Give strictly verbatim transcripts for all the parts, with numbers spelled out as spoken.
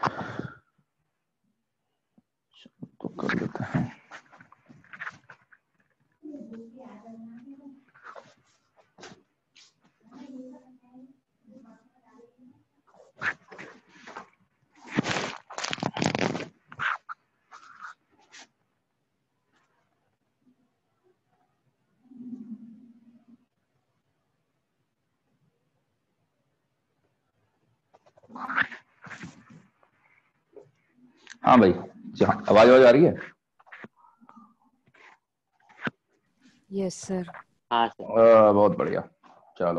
तो कर लेते हैं। हाँ भाई, आवाज आवाज आ रही है? Yes sir. हाँ सर। बहुत बढ़िया, चलो।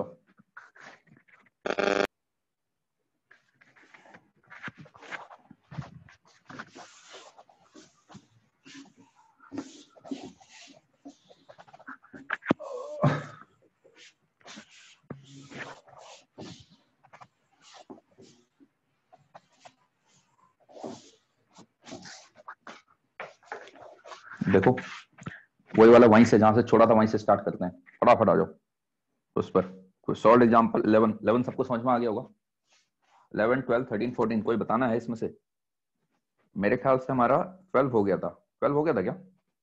देखो वही वाला वहीं से जहां से छोड़ा था वहीं से स्टार्ट करते हैं, फटाफट आ जाओ उस पर। कोई सॉल्ड एग्जांपल इलेवन इलेवन सबको समझ में आ गया होगा? इलेवन ट्वेल्व थर्टीन फोर्टीन कोई बताना है इसमें से? मेरे ख्याल से हमारा ट्वेल्व हो गया था। ट्वेल्व हो गया था क्या?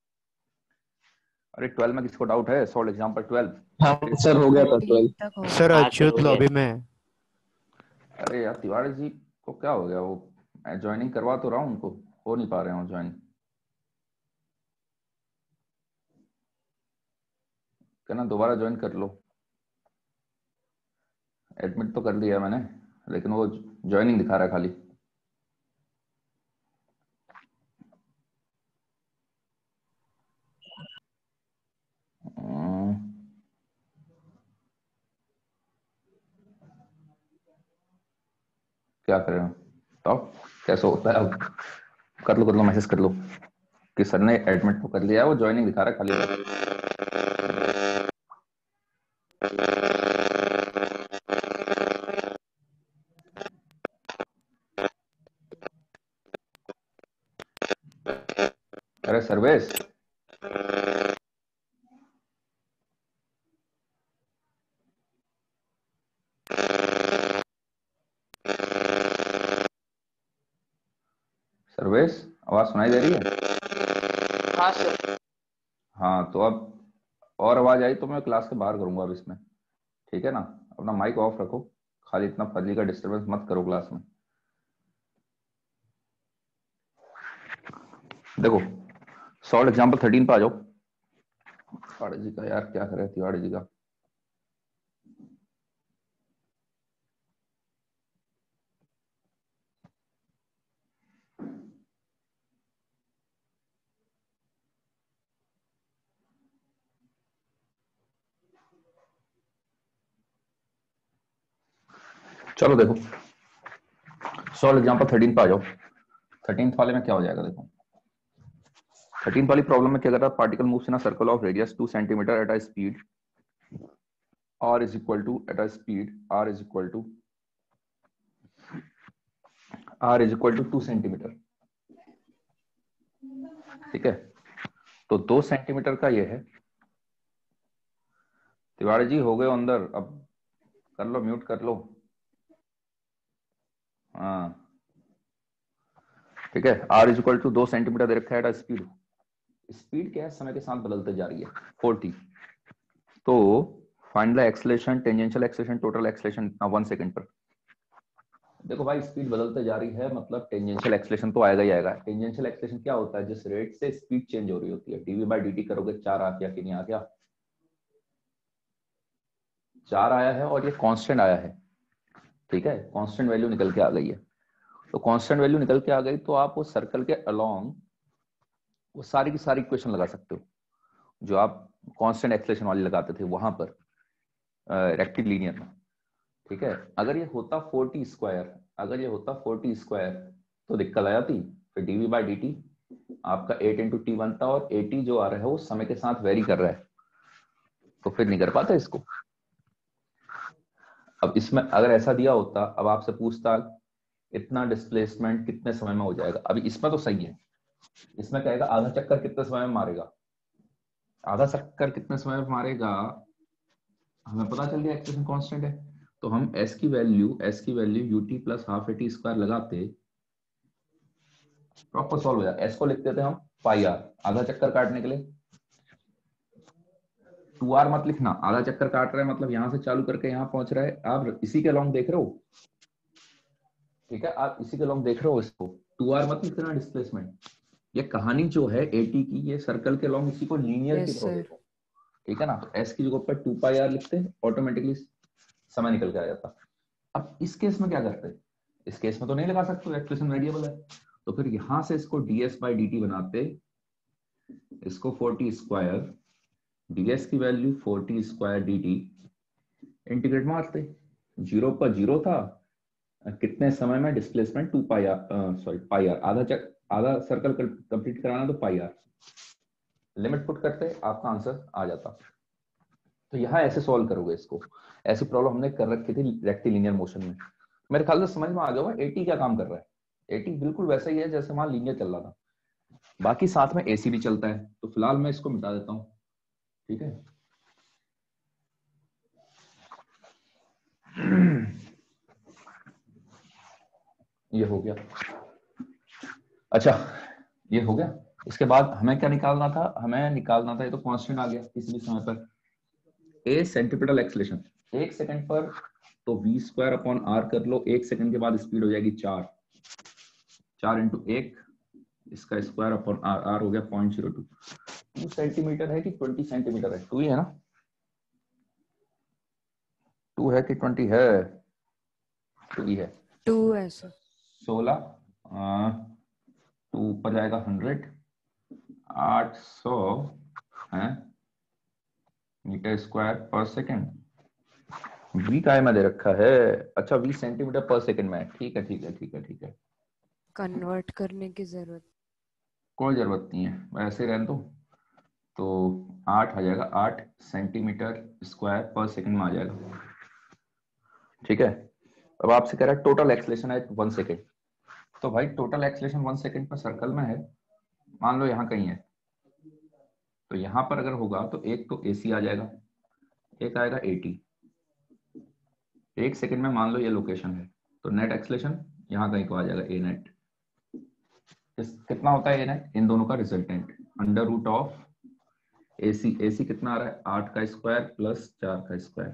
अरे ट्वेल्व में किसको डाउट है? Solved example twelve. हाँ सर हो गया था थर्टीन ट्वेल्व। तक हो सर गया। अच्युत लॉबी में। अरे यार तिवारी जी को क्या हो गया? वो मैं ज्वाइनिंग करवा तो रहा हूँ उनको, हो नहीं पा रहे हो ज्वाइन। कहना दोबारा ज्वाइन कर लो। एडमिट तो कर दिया मैंने, लेकिन वो ज्वाइनिंग दिखा रहा है खाली। हम्म, क्या करें तो कैसे होता है अब? कर लो कर लो मैसेज कर लो कि सर ने एडमिट तो कर लिया है, वो ज्वाइनिंग दिखा रहा है खाली। अरे सर्वेश, सर्वेश आवाज सुनाई दे रही है? हाँ सर। हाँ तो अब और आवाज आई तो मैं क्लास के बाहर करूंगा अब इसमें, ठीक है ना? अपना माइक ऑफ रखो, खाली इतना फर्जी का डिस्टरबेंस मत करो क्लास में। देखो सॉल्व एग्जांपल थर्टीन पे आ जाओ। तिवाड़ी जी का यार क्या करे, तिवाड़ी जी का। चलो देखो सॉल्व एग्जांपल थर्टीन पे आ जाओ। थर्टीन वाले में क्या हो जाएगा देखो। थर्टीन वाली प्रॉब्लम में क्या कर रहा है? Particle moves in a circle of radius two centimetre at a speed r is equal to at a speed r is equal to r is equal to two centimetre. ठीक है, तो दो सेंटीमीटर का ये है। तिवारी जी हो गए हो अंदर, अब कर लो, म्यूट कर लो। हाँ ठीक है, r इज इक्वल टू दो सेंटीमीटर दे रखा है। स्पीड स्पीड क्या है? समय के साथ बदलते जा रही है, फोर्टी। तो find the acceleration, tangential acceleration, total acceleration इतना वन सेकंड पर। देखो भाई स्पीड बदलते जा रही है मतलब टेंजेंशियल एक्सेलरेशन तो आएगा ही आएगा। टेंजेंशियल एक्सेलरेशन क्या होता है? जिस रेट से स्पीड चेंज हो रही होती है। डीवी बाई डी करोगे चार आ गया कि नहीं आ गया? चार आया है और ये कांस्टेंट आया है। ठीक है, कांस्टेंट वैल्यू निकल के आ गई है। तो कांस्टेंट वैल्यू निकल के आ गई तो आप उस सर्कल के अलोंग वो सारी की सारी इक्वेशन लगा सकते हो जो आप कांस्टेंट एक्सेलरेशन वाली लगाते थे वहां पर रेक्टिलिनियर में। ठीक है, अगर ये होता फोर्टी स्क्वायर, अगर ये होता फोर्टी स्क्वायर तो दिक्कत आ जाती। फिर डीवी बाई डी टी आपका एट इंटू टी बनता और एटी जो आ रहा है वो समय के साथ वेरी कर रहा है, तो फिर नहीं कर पाता इसको। अब इसमें अगर ऐसा दिया होता, अब आपसे पूछता इतना डिस्प्लेसमेंट कितने समय में हो जाएगा। अभी इसमें तो सही है, इसमें कहेगा आधा चक्कर कितने समय में मारेगा। आधा चक्कर कितने समय में मारेगा हमें पता चल गया, एक्सप्रेशन कांस्टेंट है। तो हम s की वैल्यू s की value ut plus half A T square लगाते प्रॉपर सॉल्व हो जाए। एस को लिखते थे हम पाई आर, आधा चक्कर काटने के लिए। टू आर मत लिखना, आधा चक्कर काट रहे हैं मतलब यहां से चालू करके यहां पहुंच रहे हैं। आप इसी के अलॉन्ग देख रहे हो, ठीक है, आप इसी के अलॉन्ग देख रहे हो इसको। टू आर मत लिखना डिस्प्लेसमेंट। ये कहानी जो है एटी की, ये सर्कल के अलॉन्ग इसी को लीनियर की यस तरह सर। देखो, ठीक है ना। तो एस की जगह पर टू पाई आर लिखते हैं, ऑटोमेटिकली समय निकल के आ जाता। अब इस केस में क्या करते हैं, इस केस में तो नहीं लगा सकते, एक्सप्रेशन वेरिएबल है, तो फिर यहां से इसको ds बाई डी टी बनाते, इसको फोर्टी स्क्वायर, ds की value forty square D T, integrate मारते। जीरो पर जीरो था, कितने समय में displacement two pi R, sorry pi R, आधा चक आधा सर्कल कंप्लीट कराना तो पाई आर, लिमिट पुट करते आपका आंसर आ जाता। तो यहाँ ऐसे सॉल्व करोगे इसको। ऐसी प्रॉब्लम हमने कर रखी थी रेक्टिलिनियर मोशन में। मेरे ख्याल से समझ में आ गया होगा एटी क्या काम कर रहा है। एटी बिल्कुल वैसा ही है जैसे वहां लीनियर चल रहा था, बाकी साथ में एसी भी चलता है। तो फिलहाल मैं इसको मिटा देता हूँ, ठीक है। ये हो गया। अच्छा, ये हो गया। इसके बाद हमें क्या निकालना था, हमें निकालना था, ये तो कांस्टेंट आ गया किसी भी समय पर, ए सेंट्रीपिटल एक्सेलेरेशन एक सेकंड पर, तो वी स्क्वायर अपॉन आर कर लो। एक सेकंड के बाद स्पीड हो जाएगी चार, चार इंटू एक, इसका स्क्वायर अपॉन आर, आर हो गया point zero two. Two centimetre है कि ट्वेंटी सेंटीमीटर है, टू ही है ना, टू है कि ट्वेंटी है, टू ही है। टू है सर। सोलह, टू ऊपर जाएगा हंड्रेड, आठ सौ है मीटर स्क्वायर पर सेकेंड। वी काय में दे रखा है, अच्छा वी सेंटीमीटर पर सेकेंड में, ठीक है ठीक है ठीक है ठीक है। कन्वर्ट करने की जरूरत कोई जरूरत नहीं है, वैसे रहने दो। तो आठ आ जाएगा, आठ सेंटीमीटर स्क्वायर पर सेकंड में आ जाएगा, ठीक है। अब आपसे कह रहा है टोटल एक्सलेशन है वन सेकेंड। तो भाई टोटल एक्सलेशन वन सेकेंड पर सर्कल में है, मान लो यहाँ कहीं है, तो यहाँ पर अगर होगा तो एक तो एसी आ जाएगा, एक आएगा एटी। एक सेकेंड में मान लो ये लोकेशन है, तो नेट एक्सलेशन यहाँ कहीं को आ जाएगा ए नेट। कितना होता है ए नेट, इन दोनों का resultant, under root of A C, A C कितना आ रहा है, आठ का स्क्वायर प्लस चार का स्क्वायर।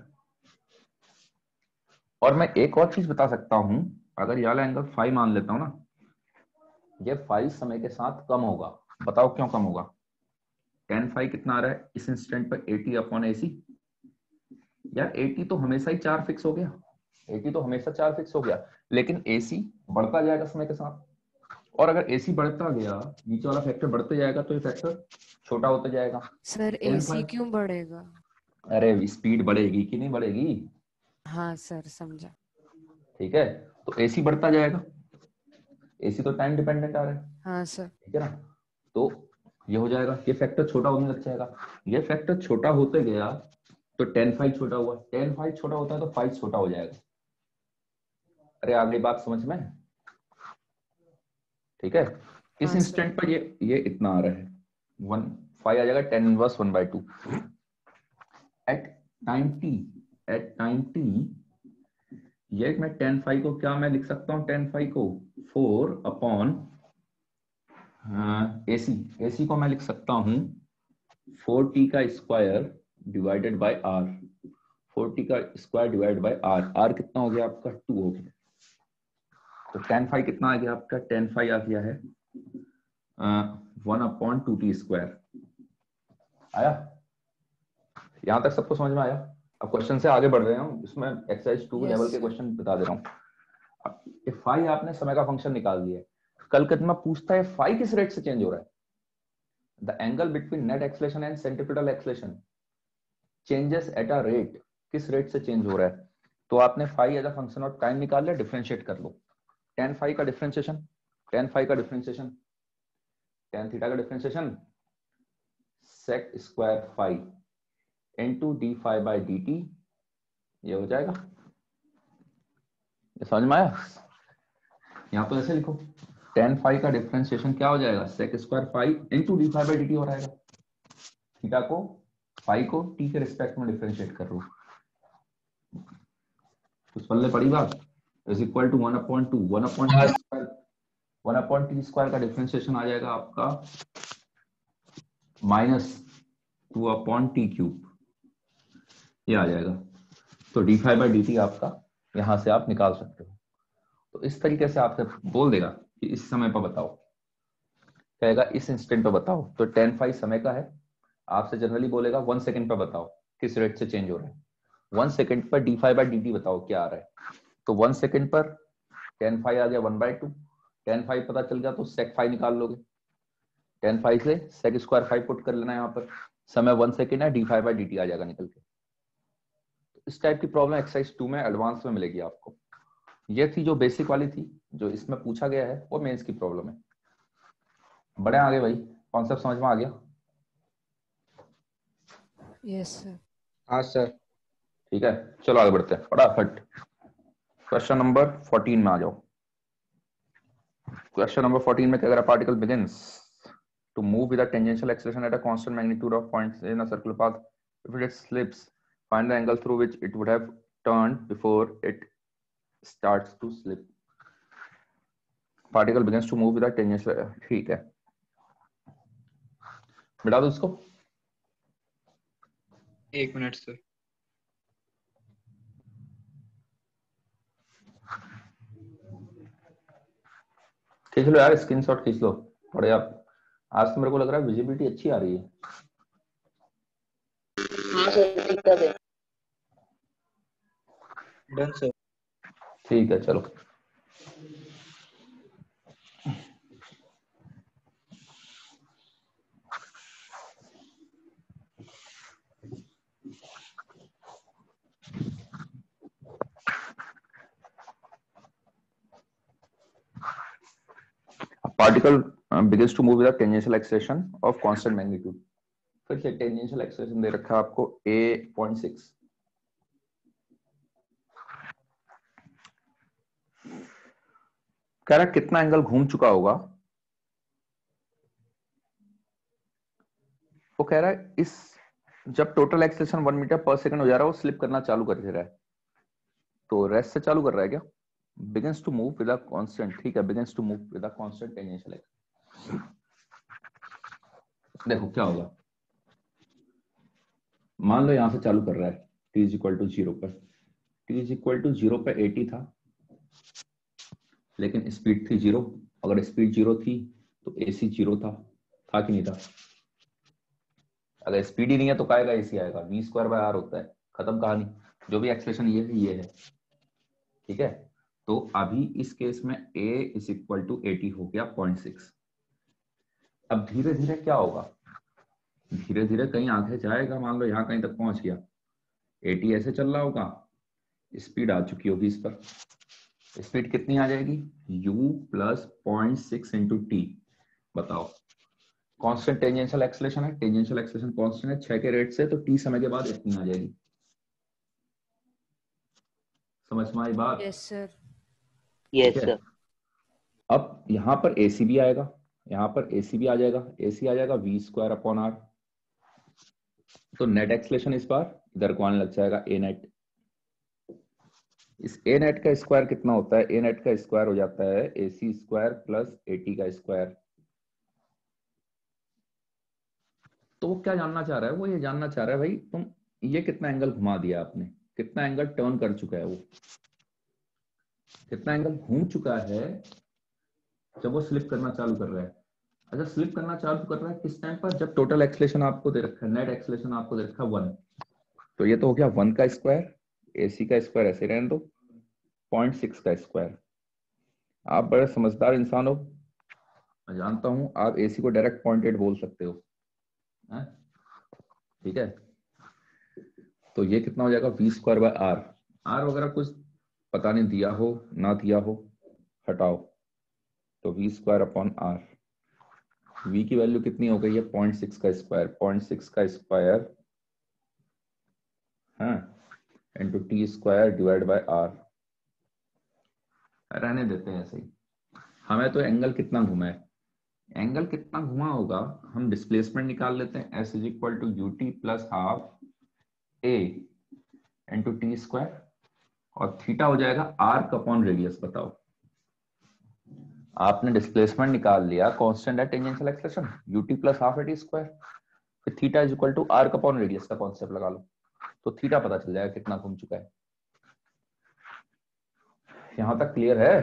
और मैं एक और चीज बता सकता हूं, अगर ये वाला एंगल फाइव मान लेता हूं ना, ये फाइव समय के साथ कम होगा। बताओ क्यों कम होगा। टेन फाइव कितना आ रहा है इस इंस्टेंट पर, एटी अपॉन एसी। यार एटी तो हमेशा ही चार फिक्स हो गया, एटी तो हमेशा चार फिक्स हो गया, लेकिन एसी बढ़ता जाएगा समय के साथ। और अगर एसी बढ़ता गया, नीचे वाला फैक्टर बढ़ते जाएगा, तो ये फैक्टर छोटा होता जाएगा। सर। एसी क्यों बढ़ेगा? अरे स्पीड बढ़ेगी कि नहीं बढ़ेगी, हाँ सर समझा। ठीक है। तो एसी बढ़ता जाएगा, एसी तो टाइम डिपेंडेंट आ रहा है, हाँ सर। ठीक है ना। तो ये हो जाएगा, ये फैक्टर छोटा होने लग जाएगा। ये फैक्टर छोटा होते गया तो टेन फाइव छोटा हुआ, टेन फाइव छोटा होता है तो फाइव छोटा हो जाएगा। अरे आगे बात समझ में, ठीक है। इस हाँ सर। इंस्टेंट पर ये ये इतना आ रहा है, वन फाइव आ जाएगा, tan inverse one by two. At time T, at time T, ये मैं टेन फाइव को क्या मैं लिख सकता हूँ, टेन फाइव को फोर अपॉन एसी, एसी को मैं लिख सकता हूँ फोर टी का square divided by R, four T का square divide by are. R कितना हो गया आपका, टू हो गया। तो टेन फाइव कितना आ गया आपका, टेन फाइव आ गया है one upon two T square. आया, यहां तक सबको समझ में आया। अब क्वेश्चन से आगे बढ़ रहे हैं, इसमें एक्सरसाइज टू यस लेवल के सर। क्वेश्चन बता दे रहा हूँ। फाइव आपने समय का फंक्शन निकाल दिया है, कल कितना पूछता है फाइव किस रेट से चेंज हो रहा है, the angle between net acceleration and centripetal acceleration changes at a rate, किस रेट से चेंज हो रहा है। तो आपने phi as a function of time निकाल लिया, डिफरेंशिएट कर लो। टेन फाइव का डिफरेंशिएशन, टेन फाइव का डिफरेंशिएशन, टेन थीटा का differentiation, sec square phi into D five by D T, ये हो जाएगा। ये समझ में आया। यहाँ तो ऐसे लिखो, टेन फाइव का डिफरेंशिएशन क्या हो जाएगा, sec square phi into D five by D T हो जाएगा। थीटा को, फाइव को टी के रिस्पेक्ट में डिफरेंशिएट कर लो, उस पल्ले पड़ी बात, is equal to one upon two, one upon two square one upon T square का डिफरेंशिएशन आ जाएगा आपका minus two upon T cube, ये आ जाएगा। तो D five by D T आपका यहां से आप निकाल सकते हो। तो इस तरीके से आपसे बोल देगा कि इस समय पर बताओ, कहेगा इस इंस्टेंट पर बताओ, तो टेन फाइव समय का है। आपसे जनरली बोलेगा वन सेकंड पर बताओ किस रेट से चेंज हो रहा है। वन सेकंड पर d five by D t बताओ क्या आ रहा है। तो वन सेकंड पर टेन फाइव आ गया one by two, ten five पता चल गया तो सेक फाइव निकाल लोगे, टेन फाइव से सेक स्क्वायर फाइव पुट कर लेना यहाँ पर, समय वन सेकंड है, d five by D t आ जाएगा निकल के। इस टाइप की प्रॉब्लम एक्सरसाइज टू में एडवांस में मिलेगी आपको। ये थी जो बेसिक वाली थी, जो इसमें पूछा गया है वो मेंस की प्रॉब्लम है। बड़े आगे भाई, कॉन्सेप्ट समझ में आ गया? Yes sir. हाँ सर। ठीक है, चलो आगे बढ़ते हैं फटाफट। क्वेश्चन नंबर फोर्टीन में आ जाओ। क्वेश्चन नंबर फोर्टीन में क्या कह रहा है, particle begins to move with a tangential acceleration at a constant magnitude of points in a circular path. If it slips, find the angle through which it would have turned before it starts to slip. Particle begins to move with a tangential, ठीक है, मिटा दो इसको। एक minute sir. खींच लो यार, screenshot खींच लो थोड़े आप। आज तो मेरे को लग रहा है विजिबिलिटी अच्छी आ रही है। हाँ सर, दिक्कत है। Done sir. ठीक है चलो। Particle uh, begins to move with a tangential acceleration of constant magnitude. फिर से टेंजेंशियल एक्सेलरेशन दे रखा है आपको a पॉइंट सिक्स। कह रहा है कितना एंगल घूम चुका होगा। वो कह रहा है इस जब total acceleration one metre per second हो जा रहा है, वो स्लिप करना चालू कर दे रहा है। तो रेस्ट से चालू कर रहा है क्या? begins to move with a constant, ठीक है, begins to move with a constant tangential acceleration। देखो क्या होगा, मान लो यहां से चालू कर रहा है t is equal to zero पर, t is equal to zero पर एटी था, लेकिन स्पीड थी जीरो। अगर स्पीड जीरो थी तो एसी जीरो था, था कि नहीं था? अगर स्पीड ही नहीं है तो क्या आएगा, एसी आएगा, वी स्क्वायर बाय आर होता है, खत्म कहानी। जो भी एक्सेलरेशन ये है ये है, ठीक है। तो अभी इस केस में a is equal to a t हो गया पॉइंट सिक्स। अब धीरे धीरे क्या होगा, धीरे धीरे कहीं आगे जाएगा, मान लो यहाँ कहीं तक पहुंच गया, एटी ऐसे चल रहा होगा, स्पीड आ चुकी होगी इस पर। स्पीड कितनी आ जाएगी, u plus point six into t. बताओ, कांस्टेंट टेंजेंशियल एक्सेलरेशन है, टेंजेंशियल एक्सेलरेशन कांस्टेंट है छह के रेट से, तो t समय के बाद इतनी आ जाएगी। समझ में आई बात? Yes sir. Yes sir. अब यहां पर एसी भी आएगा, यहां पर एसी भी आ जाएगा, एसी आ जाएगा वी स्क्वायर अपॉन आर। तो नेट एक्सेलरेशन इस बार इधर को आने लग जाएगा ए नेट। इस ए नेट का स्क्वायर कितना होता है, ए नेट का स्क्वायर हो जाता है a c square plus a t का स्क्वायर। तो वो क्या जानना चाह रहा है, वो ये जानना चाह रहा है भाई तुम ये कितना एंगल घुमा दिया आपने, कितना एंगल टर्न कर चुका है, वो कितना एंगल घूम चुका है जब वो स्लिप करना चालू कर रहा है। अच्छा, स्लिप करना चालू कर रहा है किस टाइम पर, जब टोटल एक्सेलरेशन आपको दे रखा है, नेट एक्सेलरेशन आपको दे रखा है वन। तो ये तो हो गया वन का स्क्वायर, एसी का स्क्वायर ऐसे रहने दो, पॉइंट सिक्स का स्क्वायर। आप बड़े समझदार इंसान हो, मैं जानता हूं, आप एसी को डायरेक्ट पॉइंट एट बोल सकते हो, ठीक है। तो ये कितना हो जाएगा, v square by are. R वगैरह कुछ पता नहीं दिया हो ना दिया हो, हटाओ, तो we square upon r. v की वैल्यू कितनी हो गई है, पॉइंट सिक्स का स्क्वायर, पॉइंट सिक्स का स्क्वायर हाँ into t square divide by r. रहने देते हैं ऐसे ही। हमें तो एंगल कितना घुमा है, एंगल कितना घुमा होगा हम डिस्प्लेसमेंट निकाल लेते हैं, s is equal to u t plus half a into t square, और थीटा हो जाएगा आर्क अपॉन रेडियस। बताओ आपने डिस्प्लेसमेंट निकाल लिया, कांस्टेंट है tangential acceleration u t plus half a t square, फिर theta is equal to r upon radius का कॉन्सेप्ट लगा लो, तो थीटा पता चल जाएगा कितना घूम चुका है। यहां तक क्लियर है?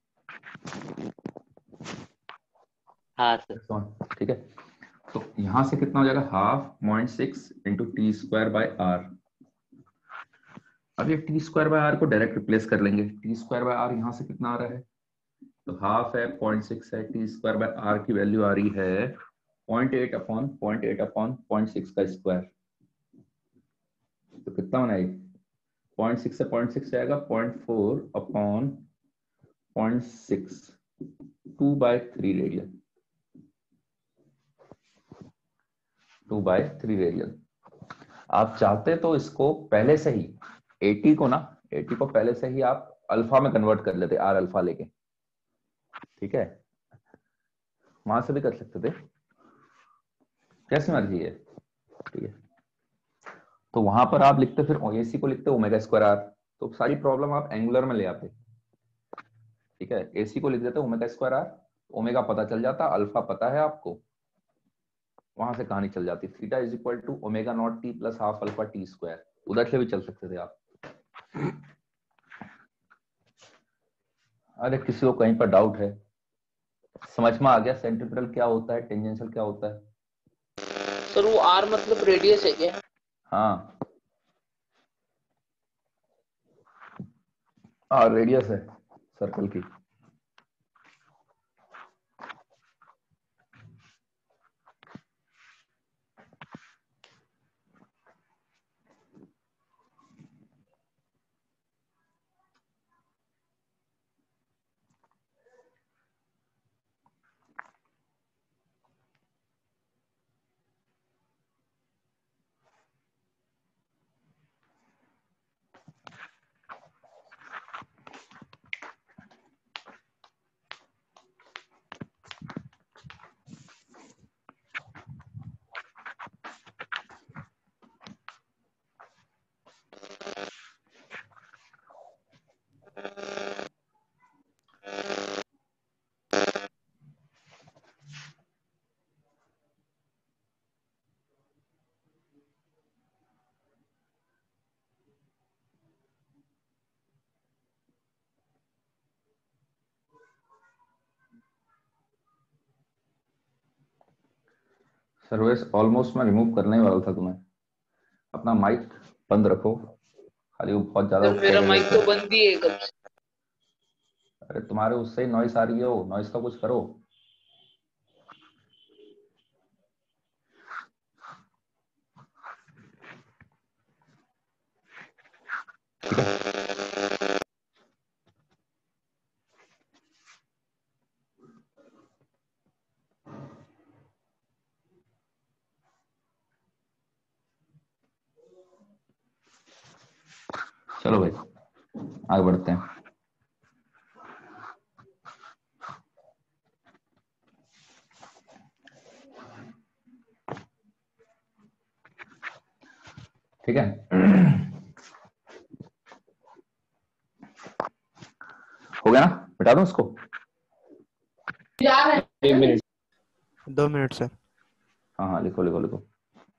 हाँ सर। ठीक है, तो यहां से कितना हो जाएगा, half point six into t square by r. अब ये टी स्क्वायर बाय आर को डायरेक्ट रिप्लेस कर लेंगे, टी स्क्वायर बाय आर यहां से कितना आ रहा है, तो हाफ है पॉइंट सिक्स है, टी स्क्वायर बाय आर की वैल्यू आ रही है point eight upon point eight upon point six का स्क्वायर, तो कितना बना, पॉइंट सिक्स से पॉइंट सिक्स जाएगा point four upon point six, two by three radian, two by three radian. आप चाहते तो इसको पहले से ही एटी को ना एटी को पहले से ही आप अल्फा में कन्वर्ट कर लेते, आर अल्फा लेके, ठीक है, वहां से भी कर सकते थे, कैसे मर्जी है, ठीक है। तो वहां पर आप लिखते फिर एसी को लिखते ओमेगा स्क्वायर आर, तो सारी प्रॉब्लम आप एंगुलर में ले आते, ठीक है। एसी को लिख देते ओमेगा स्क्वायर आर, ओमेगा पता चल जाता, अल्फा पता है आपको, वहां से कहानी चल जाती, theta is equal to omega naught t plus half alpha t square, उधर से भी चल सकते थे आप। अरे किसी को कहीं पर डाउट है? समझ में आ गया सेंट्रीपिटल क्या होता है, टेंजेंशियल क्या होता है? सर वो आर मतलब रेडियस है क्या? हाँ, आर रेडियस है सर्कल की। सर्विस ऑलमोस्ट मैं रिमूव करने ही वाला था तुम्हें, अपना माइक बंद रखो, खाली वो बहुत ज्यादा सर मेरा माइक तो बंद ही है कब से। अरे तुम्हारे उससे ही नॉइस आ रही है, वो नॉइस का कुछ करो। चलो भाई आगे बढ़ते हैं। ठीक है, हो गया ना, बिठा दूं इसको? एक मिनट। दो मिनट सर। हाँ हाँ लिखो लिखो लिखो।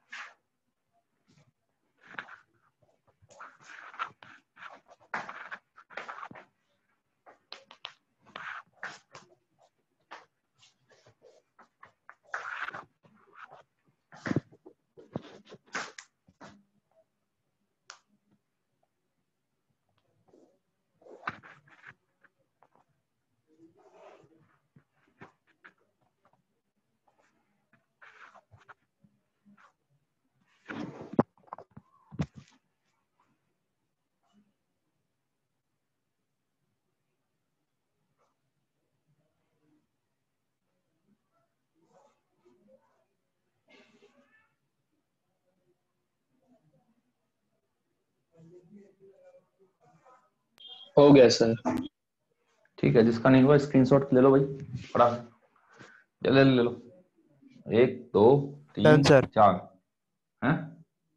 हो गया सर। ठीक है, जिसका नहीं हुआ स्क्रीनशॉट ले लो भाई, फटा ले ले ले लो, एक दो तीन डन सर। चार, हैं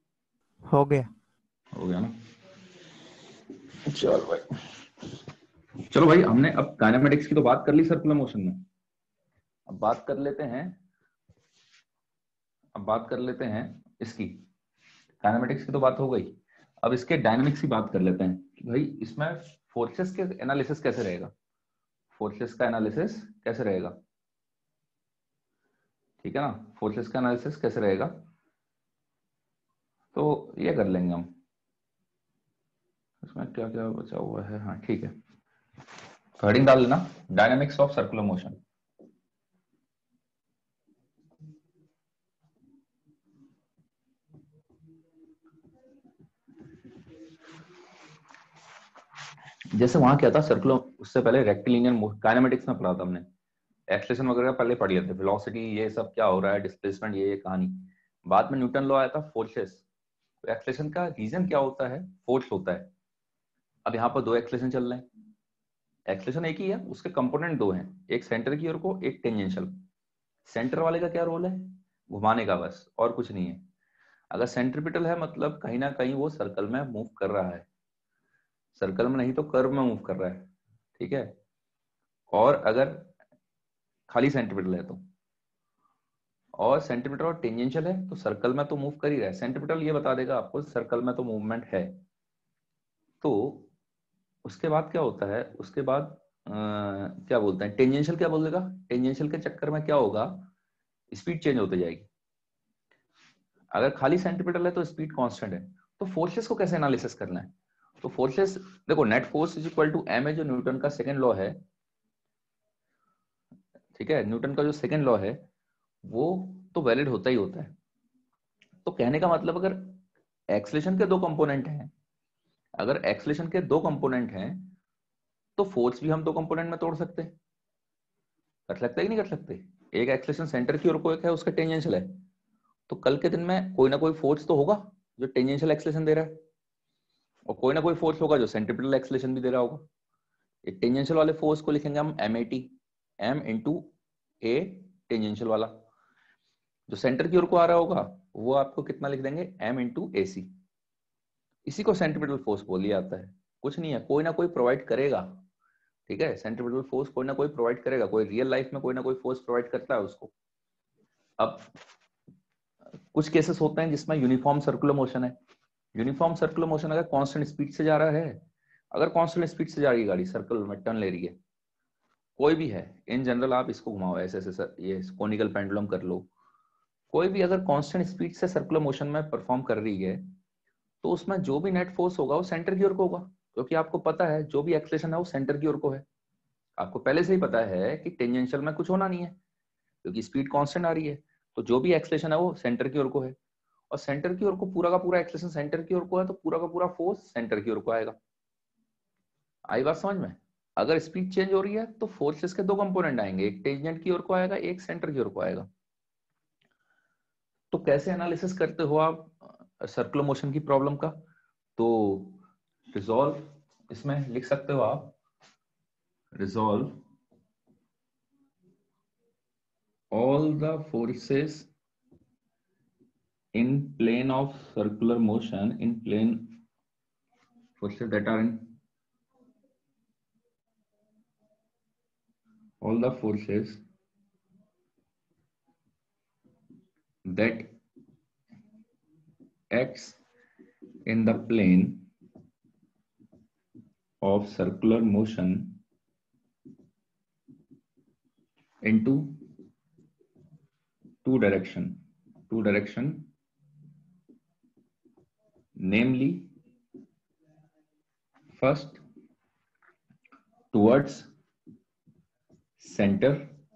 हो गया। हो गया ना, चल भाई। चलो भाई, हमने अब काइनेमेटिक्स की तो बात कर ली सर्कुलर मोशन में। अब बात कर लेते हैं अब बात कर लेते हैं इसकी, काइनेमेटिक्स की तो बात हो गई। अब इसके डायनामिक्स की बात कर लेते हैं कि भाई इसमें फोर्सेस के एनालिसिस कैसे रहेगा, फोर्सेस का एनालिसिस कैसे रहेगा, ठीक है ना, फोर्सेस का एनालिसिस कैसे रहेगा, तो ये कर लेंगे हम। इसमें क्या क्या बचा हुआ है, हाँ ठीक है, तो हेडिंग डाल देना, डायनामिक्स ऑफ सर्कुलर मोशन। जैसे वहां क्या था सर्कुलर, उससे पहले रेक्टिलिनियर काइनेमेटिक्स में पढ़ा था हमने, एक्सलेशन वगैरह पहले पढ़ लिए थे, वेलोसिटी ये सब क्या हो रहा है, डिस्प्लेसमेंट ये ये कहानी। बाद में न्यूटन लॉ आया था फोर्सेस, तो एक्सलेशन का रीजन क्या होता है, फोर्स होता है। अब यहाँ पर दो एक्सलेशन चल रहे हैं, एक्सलेशन एक ही है, उसके कंपोनेंट दो हैं, एक सेंटर की ओर को, एक टेंजेंशियल। सेंटर वाले का क्या रोल है, घुमाने का बस, और कुछ नहीं है। अगर सेंट्रिपिटल है मतलब कहीं ना कहीं वो सर्कल में मूव कर रहा है, सर्कल में नहीं तो कर्व में मूव कर रहा है, ठीक है। और अगर खाली सेंट्रिपिटल है तो, और सेंट्रिपिटल और टेंजेंशियल है तो सर्कल में तो मूव कर ही रहा है। सेंट्रिपिटल ये बता देगा आपको सर्कल में तो मूवमेंट है। तो उसके बाद क्या होता है, उसके बाद आ, क्या बोलते हैं, टेंजेंशियल क्या बोलेगा, टेंजेंशियल के चक्कर में क्या होगा, स्पीड चेंज होती जाएगी। अगर खाली सेंट्रिपिटल है तो स्पीड कांस्टेंट है। तो फोर्सेस को कैसे एनालिसिस करना है, तो फोर्सेस देखो, net force is equal to m है, जो न्यूटन का सेकंड लॉ है, ठीक है। न्यूटन का जो सेकंड लॉ है वो तो वैलिड होता ही होता है। तो कहने का मतलब, अगर एक्सलेशन के दो कंपोनेंट हैं, अगर एक्सलेशन के दो कंपोनेंट हैं तो फोर्स भी हम दो कंपोनेंट में तोड़ सकते हैं, कर सकते हैं कि नहीं कर सकते। एक एक्सलेशन सेंटर की ओर को एक है, उसका टेंजेंशियल है, तो कल के दिन में कोई ना कोई फोर्स तो होगा जो टेंजेंशियल एक्सलेशन दे रहा है, और कोई ना कोई फोर्स होगा जो सेंट्रिपिटल एक्सलेशन भी दे रहा होगा। एक टेंजेंशियल वाले फोर्स को लिखेंगे हम m A t, m into a tangential वाला। जो सेंटर की ओर को आ रहा होगा वो आपको कितना लिख देंगे, एम इंटू ए सी। इसी को सेंट्रिपिटल फोर्स बोल लिया जाता है। कुछ नहीं है, कोई ना कोई प्रोवाइड करेगा, ठीक है। सेंट्रिपिटल फोर्स कोई ना कोई प्रोवाइड करेगा, कोई रियल लाइफ में कोई ना कोई फोर्स प्रोवाइड करता है उसको। अब कुछ केसेस होते हैं जिसमें यूनिफॉर्म सर्कुलर मोशन है। यूनिफॉर्म सर्कुलर मोशन अगर कांस्टेंट स्पीड से जा रहा है, अगर कांस्टेंट स्पीड से जा रही है गाड़ी, सर्कल में टर्न ले रही है, कोई भी है, इन जनरल आप इसको घुमाओ ऐसे ऐसे, ये कोनिकल पेंडुलम कर लो, कोई भी अगर कांस्टेंट स्पीड से सर्कुलर मोशन में परफॉर्म कर रही है, तो उसमें जो भी नेट फोर्स होगा वो सेंटर की ओर को होगा, क्योंकि आपको पता है जो भी एक्सलेशन है वो सेंटर की ओर को है। आपको पहले से ही पता है कि टेंजेंशियल में कुछ होना नहीं है, क्योंकि स्पीड कांस्टेंट आ रही है, तो जो भी एक्सलेशन है वो सेंटर की ओर को है। और सेंटर की ओर को पूरा का पूरा एक्सलेशन सेंटर की ओर को है, तो पूरा का पूरा फोर्स सेंटर की ओर को आएगा। आई बात समझ में। अगर स्पीड चेंज हो रही है तो फोर्सेस के दो कंपोनेंट आएंगे, एक टेंजेंट की ओर को आएगा, एक सेंटर की ओर को आएगा। तो कैसे एनालिसिस करते हो आप सर्कुलर मोशन की प्रॉब्लम का, तो रिजॉल्व इसमें लिख सकते हो आप, resolve all the forces in plane of circular motion, in plane forces that are in all the forces that acts in the plane of circular motion into two direction, two direction, namely first towards center,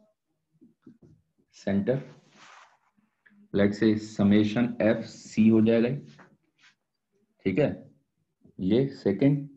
center, let's say summation f c हो जाएगा, ठीक है। ये second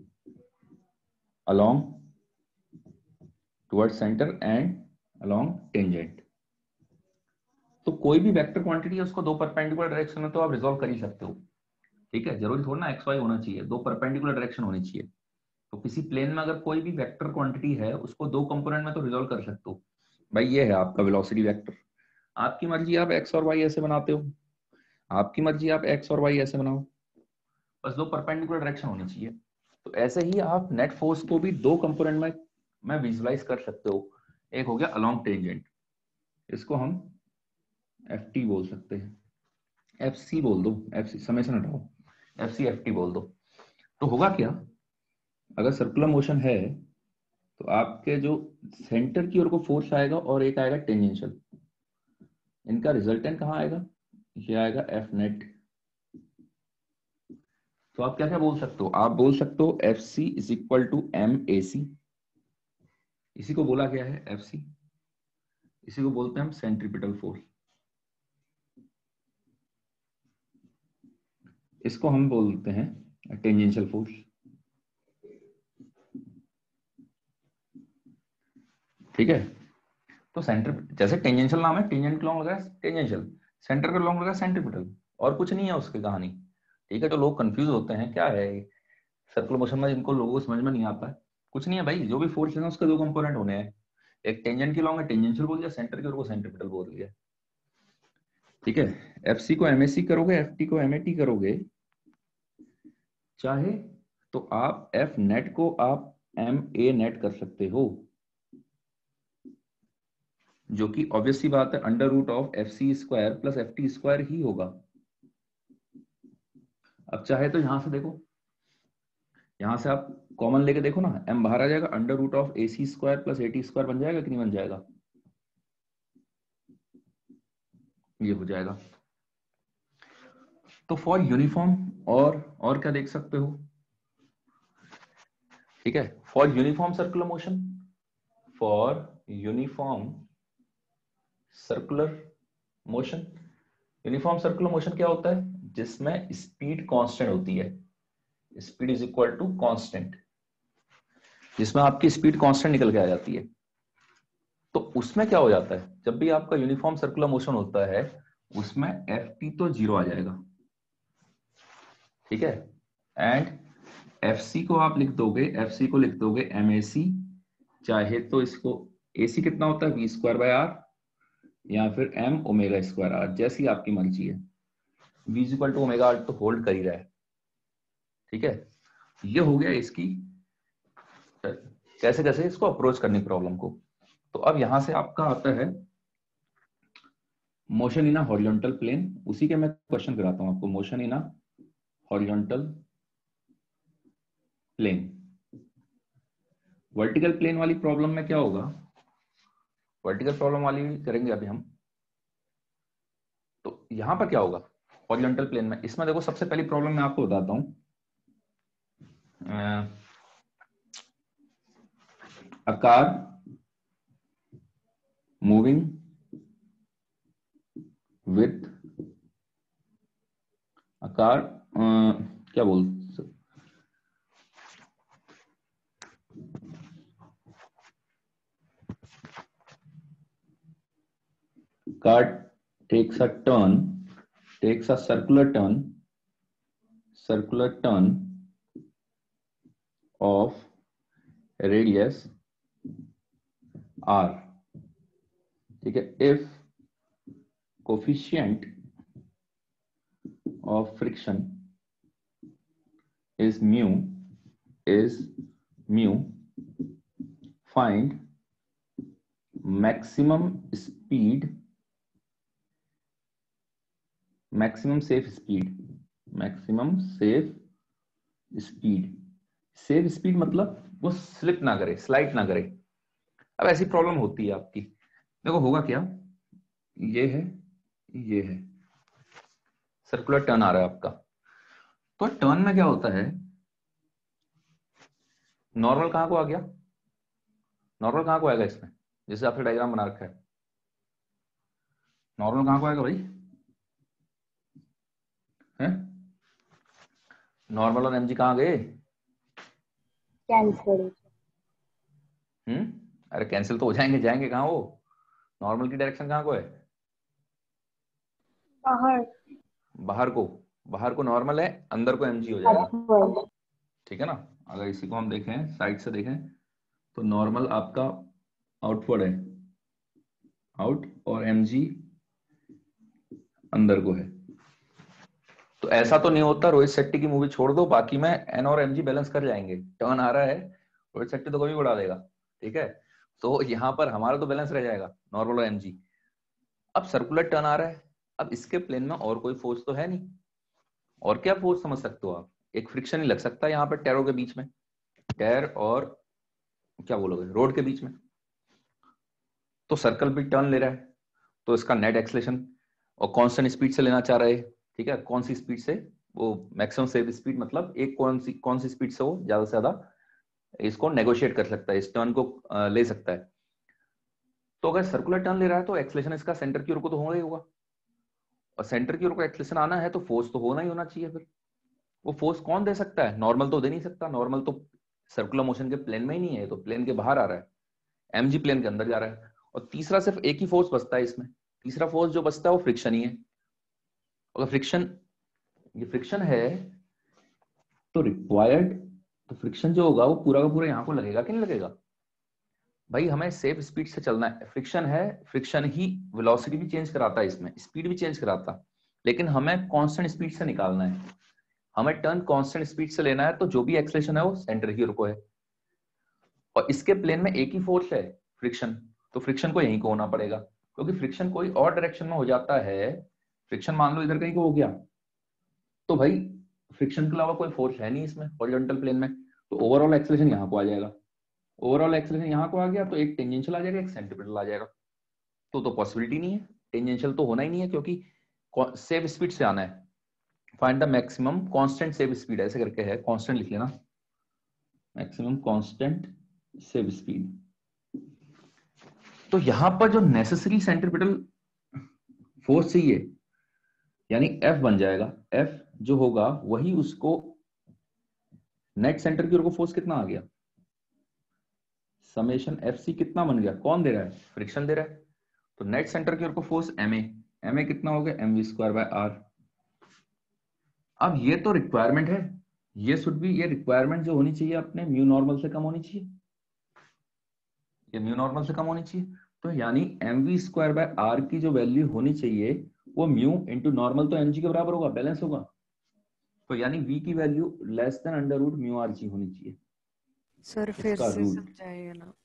along towards center and along tangent। तो कोई भी vector quantity है उसको दो परपेंडिकुलर डायरेक्शन में तो आप रिजॉल्व कर ही सकते हो, ठीक है। जरूरी थोड़ा ना एक्स वाई होना चाहिए, दो परपेंडिकुलर डायरेक्शन होनी चाहिए। तो किसी प्लेन में अगर कोई भी वेक्टर क्वांटिटी है उसको दो कंपोनेंट में तो रिजॉल्व कर सकते हो। भाई ये है आपका वेलोसिटी वेक्टर, आपकी मर्जी आप एक्स और वाई ऐसे बनाते हो, आपकी मर्जी आप एक्स और वाई ऐसे बनाओ, बस दो परपेंडिकुलर डायरेक्शन होनी चाहिए। तो ऐसे ही आप नेट फोर्स को भी दो कंपोनेंट में में विजुलाइज कर सकते हो। एक हो गया अलोंग टेंजेंट, इसको हम एफ टी बोल सकते हैं, एफ सी बोल दो, एफ सी समय से हटाओ, एफ सी एफ टी बोल दो। तो होगा क्या, अगर सर्कुलर मोशन है तो आपके जो सेंटर की ओर को फोर्स आएगा और एक आएगा टेंजेंशियल, इनका रिजल्टेंट कहाँ आएगा, ये आएगा एफ नेट। तो आप क्या क्या बोल सकते हो, आप बोल सकते हो f c is equal to m a c, इसी को बोला गया है एफ सी, इसी को बोलते हैं हम सेंट्रीपिटल फोर्स, इसको हम बोलते हैं टेंजेंशियल फोर्स। ठीक है, तो सेंटर जैसे टेंजेंशियल नाम है, टेंजेंट का लॉन्ग लगा टेंजेंशियल, सेंटर का लॉन्ग लगा सेंट्रीपिटल, और कुछ नहीं है उसकी कहानी। ठीक है, तो लोग कंफ्यूज होते हैं क्या है सर्कुलर मोशन में, जिनको लोगों को समझ में नहीं आता है। कुछ नहीं है भाई, जो भी फोर्स है उसके दो कंपोनेंट होने हैं, एक टेंजेंट की लॉन्ग है टेंजेंशियल बोल दिया, सेंटर की ओर को सेंट्रीपिटल बोल दिया। ठीक है, एफ सी को एम ए सी करोगे, एफ टी को एम ए टी करोगे, चाहे तो आप एफ नेट को आप एम ए नेट कर सकते हो, जो कि ऑब्वियस सी बात है under root of f c square plus f t square ही होगा। अब चाहे तो यहां से देखो, यहां से आप कॉमन लेके देखो ना, m बाहर आ जाएगा, under root of A c square plus a t square बन जाएगा कि नहीं बन जाएगा, ये हो जाएगा। तो फॉर यूनिफॉर्म और और क्या देख सकते हो, ठीक है, for uniform circular motion, for uniform circular motion, uniform circular motion क्या होता है, जिसमें स्पीड कांस्टेंट होती है, speed is equal to constant, जिसमें आपकी स्पीड कांस्टेंट निकल के आ जाती है। तो उसमें क्या हो जाता है, जब भी आपका यूनिफॉर्म सर्कुलर मोशन होता है उसमें एफ टी तो जीरो आ जाएगा। ठीक है, एंड एफ सी को आप लिख दोगे, एफ सी को लिख दोगे एम ए सी, चाहे तो इसको ए सी कितना होता है वी स्क्वायर बाय आर, या फिर एम ओमेगा स्क्वायर आर, जैसी आपकी मर्जी है, v equal to omega r तो होल्ड कर ही रहा है। ठीक है, ये हो गया इसकी कैसे कैसे इसको अप्रोच करनी प्रॉब्लम को। तो अब यहां से आपका आता है motion in a horizontal plane, उसी के मैं क्वेश्चन कराता हूं आपको, motion in a horizontal plane. Vertical plane वाली प्रॉब्लम में क्या होगा, वर्टिकल प्रॉब्लम वाली करेंगे अभी हम। तो यहां पर क्या होगा हॉरिजॉन्टल प्लेन में, इसमें देखो सबसे पहली प्रॉब्लम मैं आपको बताता हूं, a car moving with a car uh, क्या बोल car takes a turn takes a circular turn circular turn of radius r। ठीक है, if coefficient of friction is mu is mu find maximum speed maximum safe speed maximum safe speed safe speed मतलब वो slip ना करे, slide ना करे। अब ऐसी प्रॉब्लम होती है आपकी, देखो होगा क्या, ये है ये है सर्कुलर टर्न आ रहा है आपका, तो टर्न में क्या होता है, नॉर्मल कहां को आ गया, नॉर्मल कहां को आएगा इसमें, जैसे आपने डायग्राम बना रखा है, नॉर्मल कहां को आएगा भाई, है नॉर्मल और एमजी कहां गए, कैंसिल। हम्म अरे कैंसिल तो हो जाएंगे, जाएंगे कहां वो, नॉर्मल की डायरेक्शन कहां को है, बाहर बाहर को, बाहर को नॉर्मल है, अंदर को एमजी हो जाएगा। ठीक है ना, अगर इसी को हम देखें साइड से देखें तो नॉर्मल आपका आउटवर्ड है, आउट, और एमजी अंदर को है। तो ऐसा तो नहीं होता रोहित शेट्टी की मूवी छोड़ दो, बाकी में एन और एमजी बैलेंस कर जाएंगे, टर्न आ रहा है रोहित शेट्टी तो कभी उड़ा देगा, ठीक है। तो यहाँ पर हमारा तो बैलेंस रह जाएगा नॉर्मल और एमजी। अब सर्कुलर टर्न आ रहा है, अब इसके प्लेन में और कोई फोर्स तो है नहीं, और क्या फोर्स समझ सकते हो आप, एक फ्रिक्शन ही लग सकता है यहाँ पर टैरो के बीच में, टायर और क्या बोलोगे रोड के बीच में। तो सर्कल भी टर्न ले रहा है, तो इसका नेट एक्सलेशन और कांस्टेंट स्पीड से लेना चाह रहे हैं, ठीक है। कौन सी स्पीड से, वो मैक्सिमम सेफ स्पीड, मतलब एक कौन सी कौन सी स्पीड से वो ज्यादा से ज्यादा इसको नेगोशिएट कर सकता है, इस टर्न को अ, ले सकता है। तो अगर सर्कुलर टर्न ले रहा है तो एक्सलेशन इसका सेंटर की ओर को तो होगा ही होगा, और सेंटर की ओर को एक्सलेशन आना है तो फोर्स तो होना ही होना चाहिए। फिर वो फोर्स कौन दे सकता है, नॉर्मल तो दे नहीं सकता, नॉर्मल तो सर्कुलर मोशन के प्लेन में ही नहीं है, तो प्लेन के बाहर आ रहा है, एमजी प्लेन के अंदर जा रहा है। और तीसरा सिर्फ एक ही फोर्स बचता है इसमें, तीसरा फोर्स जो बचता है वो फ्रिक्शन ही है। अगर फ्रिक्शन, ये फ्रिक्शन है तो रिक्वायर्ड, तो फ्रिक्शन जो होगा वो पूरा का पूरा यहाँ को लगेगा कि नहीं लगेगा। भाई हमें सेफ स्पीड से चलना है, फ्रिक्शन है, फ्रिक्शन ही वेलोसिटी भी चेंज कराता है, इसमें स्पीड भी चेंज कराता, लेकिन हमें कांस्टेंट स्पीड से निकालना है, हमें टर्न कांस्टेंट स्पीड से लेना है, तो जो भी एक्सेलेरेशन है वो सेंटर की ओर को है, और इसके प्लेन में एक ही फोर्स है फ्रिक्शन, तो फ्रिक्शन को यहीं को होना पड़ेगा, क्योंकि फ्रिक्शन कोई और डायरेक्शन में हो जाता है, फ्रिक्शन मान लो इधर कहीं को हो गया, तो भाई फ्रिक्शन के अलावा कोई फोर्स है नहीं इसमें हॉरिजॉन्टल प्लेन में, तो ओवरऑल एक्सेलेरेशन यहाँ को आ जाएगा, ओवरऑल एक्सेलेरेशन यहाँ को आ गया तो एक टेंजेंशियल आ जाएगा, एक सेंट्रीपिटल आ जाएगा। तो तो पॉसिबिलिटी नहीं है, टेंजेंशियल तो होना ही नहीं है, क्योंकि सेव स्पीड से आना है, find the maximum constant safe speed ऐसे करके है, कांस्टेंट लिख लेना, मैक्सिमम कांस्टेंट सेव स्पीड। तो यहां पर जो नेसेसरी सेंट्रीपिटल फोर्स चाहिए यानी F बन जाएगा, F जो होगा वही उसको नेट सेंटर की ओर को फोर्स कितना आ गया, समेशन एफ सी कितना बन गया, कौन दे रहा है, फ्रिक्शन दे रहा है, तो नेट सेंटर की ओर को force m a, m a कितना हो गया m we square by r. अब ये तो रिक्वायरमेंट है, ये शुड भी, ये रिक्वायरमेंट जो होनी चाहिए अपने म्यू नॉर्मल से कम होनी चाहिए, ये म्यू नॉर्मल से कम होनी चाहिए, तो यानी m we square by r की जो वैल्यू होनी चाहिए वो म्यू इंटू नॉर्मल तो एम जी के बराबर होगा, बैलेंस होगा, तो यानी v की value less than under root mu r g होनी चाहिए। सर फिर इसका से रूट समझाइए ना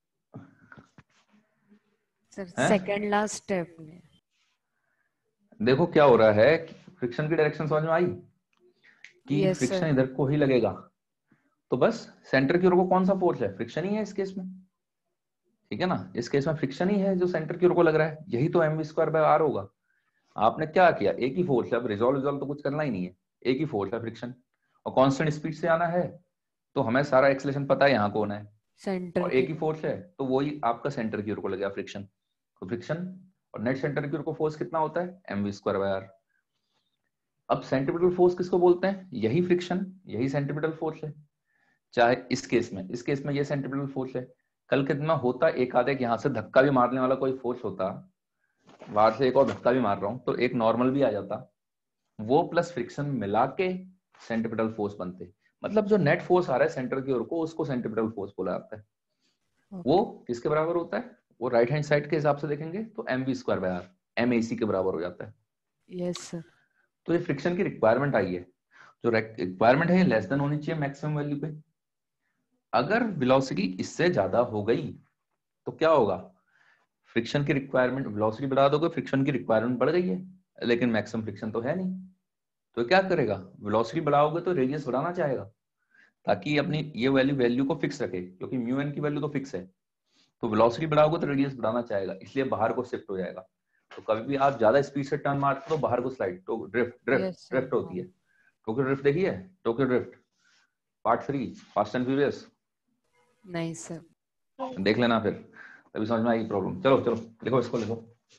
सर, है, सेकंड लास्ट स्टेप में। देखो क्या हो रहा है, फ्रिक्शन की डायरेक्शन समझ में आई कि यस फ्रिक्शन सर। इधर को ही लगेगा, तो बस सेंटर की ओर को कौन सा फोर्स है, फ्रिक्शन ही है इस केस में, ठीक है ना, इस केस में फ्रिक्शन ही है जो सेंटर की ओर को लग रहा है, यही तो m we square by r होगा। आपने क्या किया, एक ही फोर्स है, अब रिजॉल्व रिजॉल्व तो कुछ करना ही नहीं है, एक ही फोर्स है फ्रिक्शन, और कांस्टेंट स्पीड से आना है, तो हमें सारा एक्सेलेरेशन पता है यहाँ को होना है, सेंटर और की एक ही फोर्स है तो वही आपका सेंटर की ओर को लगेगा फ्रिक्शन, तो फ्रिक्शन और नेट सेंटर की ओर को फोर्स कितना होता है M we square by r. अब सेंट्रीपिटल फोर्स किसको बोलते हैं, यही फ्रिक्शन, यही सेंट्रीपिटल फोर्स है, चाहे इस केस में, इस केस में ये सेंट्रीपिटल फोर्स है, कल के दिन में होता एक आधे यहाँ से धक्का भी मारने वाला कोई फोर्स होता, बाहर से एक और धक्का भी मार रहा हूं तो एक नॉर्मल भी आ जाता, वो प्लस फ्रिक्शन मिला के सेंट्रीपिटल फोर्स बनते, मतलब जो नेट फोर्स आ रहा है सेंटर की ओर को उसको सेंट्रीपिटल फोर्स बोला जाता है। वो किसके बराबर होता है, वो राइट हैंड साइड के हिसाब से देखेंगे तो m we square by r, m a c के बराबर हो जाता है। Yes sir. तो ये फ्रिक्शन की रिक्वायरमेंट आई है, जो रिक्वायरमेंट है ये लेस देन होनी चाहिए मैक्सिमम वैल्यू पे, अगर वेलोसिटी इससे ज्यादा हो गई तो क्या होगा, फ्रिक्शन की रिक्वायरमेंट, वेलोसिटी बढ़ा दोगे फ्रिक्शन की रिक्वायरमेंट बढ़ गई है, लेकिन मैक्सिमम फ्रिक्शन तो है नहीं, तो क्या करेगा, वेलोसिटी बढ़ाओगे तो रेडियस बढ़ाना चाहेगा, ताकि अपनी ये वैल्यू वैल्यू को फिक्स रखे, क्योंकि म्यू एन की वैल्यू तो फिक्स है, तो वेलोसिटी बढ़ाओगे तो रेडियस बढ़ाना चाहेगा, इसलिए बाहर को शिफ्ट हो जाएगा। तो कभी भी आप ज्यादा स्पीड से टर्न मारते हो तो बाहर को स्लाइड, तो drift drift yes sir. Drift होती है। टोक्यो ड्रिफ्ट देखी है, Tokyo Drift part three, Fast and Furious, नहीं सर। देख लेना फिर, तभी समझ में आएगी प्रॉब्लम। चलो चलो लिखो, इसको लिखो।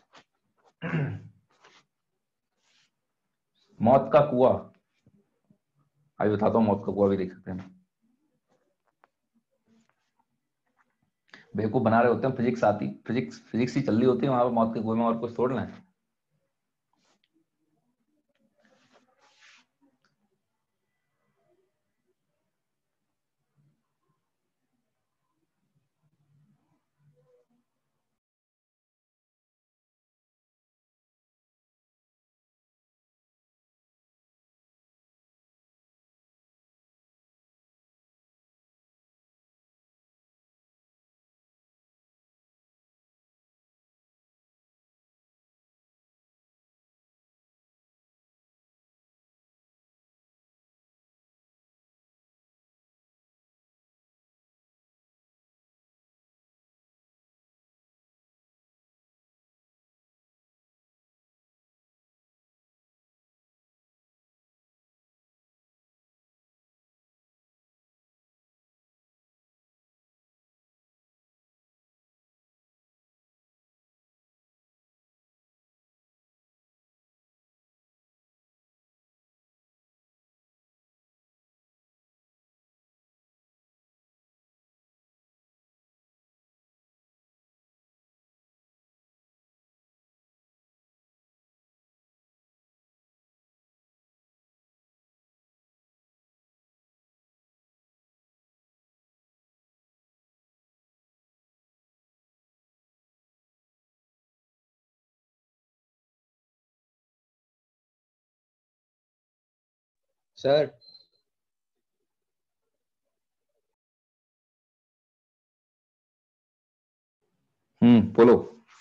मौत का कुआं, अभी बताता हूँ, मौत का कुआं भी देख सकते हैं, बेवकूफ बना रहे होते हैं, फिजिक्स आती, फिजिक्स फिजिक्स ही चल रही होती है वहां पर मौत के कुएं में, और कुछ थोड़ना है। सर हम्म बोलो।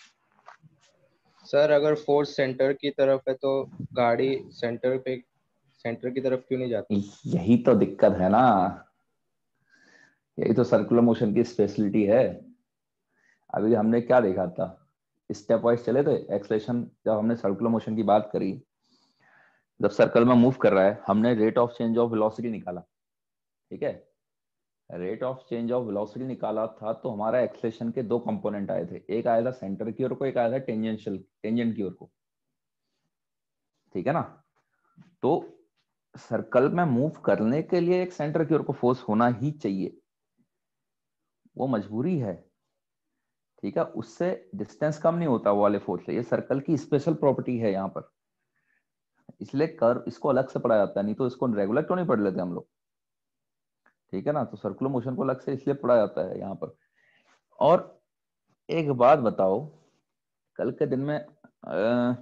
सर अगर फोर्स सेंटर की तरफ है तो गाड़ी सेंटर पे सेंटर की तरफ क्यों नहीं जाती? यही तो दिक्कत है ना, यही तो सर्कुलर मोशन की स्पेशलिटी है। अभी हमने क्या देखा था, स्टेप वाइज चले थे एक्सलेशन। जब हमने सर्कुलर मोशन की बात करी, जब सर्कल में मूव कर रहा है, हमने rate of change of velocity निकाला। ठीक है, rate of change of velocity निकाला था तो हमारा एक्सलेशन के दो कंपोनेंट आए थे, एक आया था सेंटर की ओर को, एक आया था टेंजेंशियल टेंजेंट की ओर को। ठीक है ना। तो सर्कल में मूव करने के लिए एक सेंटर की ओर को फोर्स होना ही चाहिए, वो मजबूरी है। ठीक है, उससे डिस्टेंस कम नहीं होता वो वाले फोर्स से, ये सर्कल की स्पेशल प्रॉपर्टी है यहाँ पर। इसलिए कर्व इसको अलग से पढ़ा जाता है, नहीं तो इसको रेगुलर क्यों नहीं पढ़ लेते हम लोग। ठीक है ना, तो सर्कुलर मोशन को अलग से इसलिए पढ़ा जाता है यहाँ पर। और एक बात बताओ, कल के दिन में आ,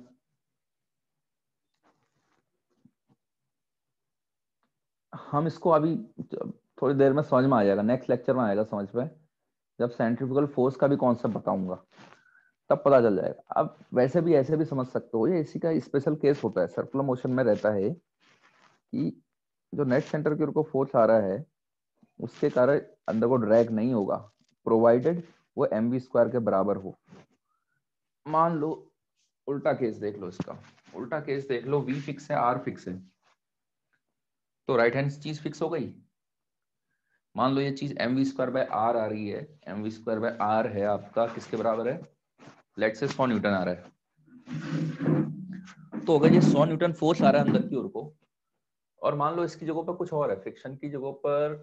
हम इसको अभी थोड़ी देर में समझ में आ जाएगा, नेक्स्ट लेक्चर में आएगा समझ में, जब सेंट्रीफ्यूगल फोर्स का भी कॉन्सेप्ट बताऊंगा तब पता चल जाएगा। अब वैसे भी ऐसे भी समझ सकते हो, ये इसी का स्पेशल केस होता है। सर्कुलर मोशन में रहता है कि जो नेट सेंटर की ओर को फोर्स आ रहा है उसके कारण अंदर को ड्रैग नहीं होगा, प्रोवाइडेड वो एम वी स्क्वायर के बराबर हो। मान लो उल्टा केस देख लो, इसका उल्टा केस देख लो, वी फिक्स है, आर फिक्स है, तो राइट हैंड चीज फिक्स हो गई। मान लो ये चीज m we square by r आ रही है, M we square by r है आपका किसके बराबर है, लेट से सौ न्यूटन आ रहा है। तो अगर ये सौ न्यूटन फोर्स आ रहा है अंदर की ओर को, और मान लो इसकी जगह पर कुछ और है, फ्रिक्शन की जगह पर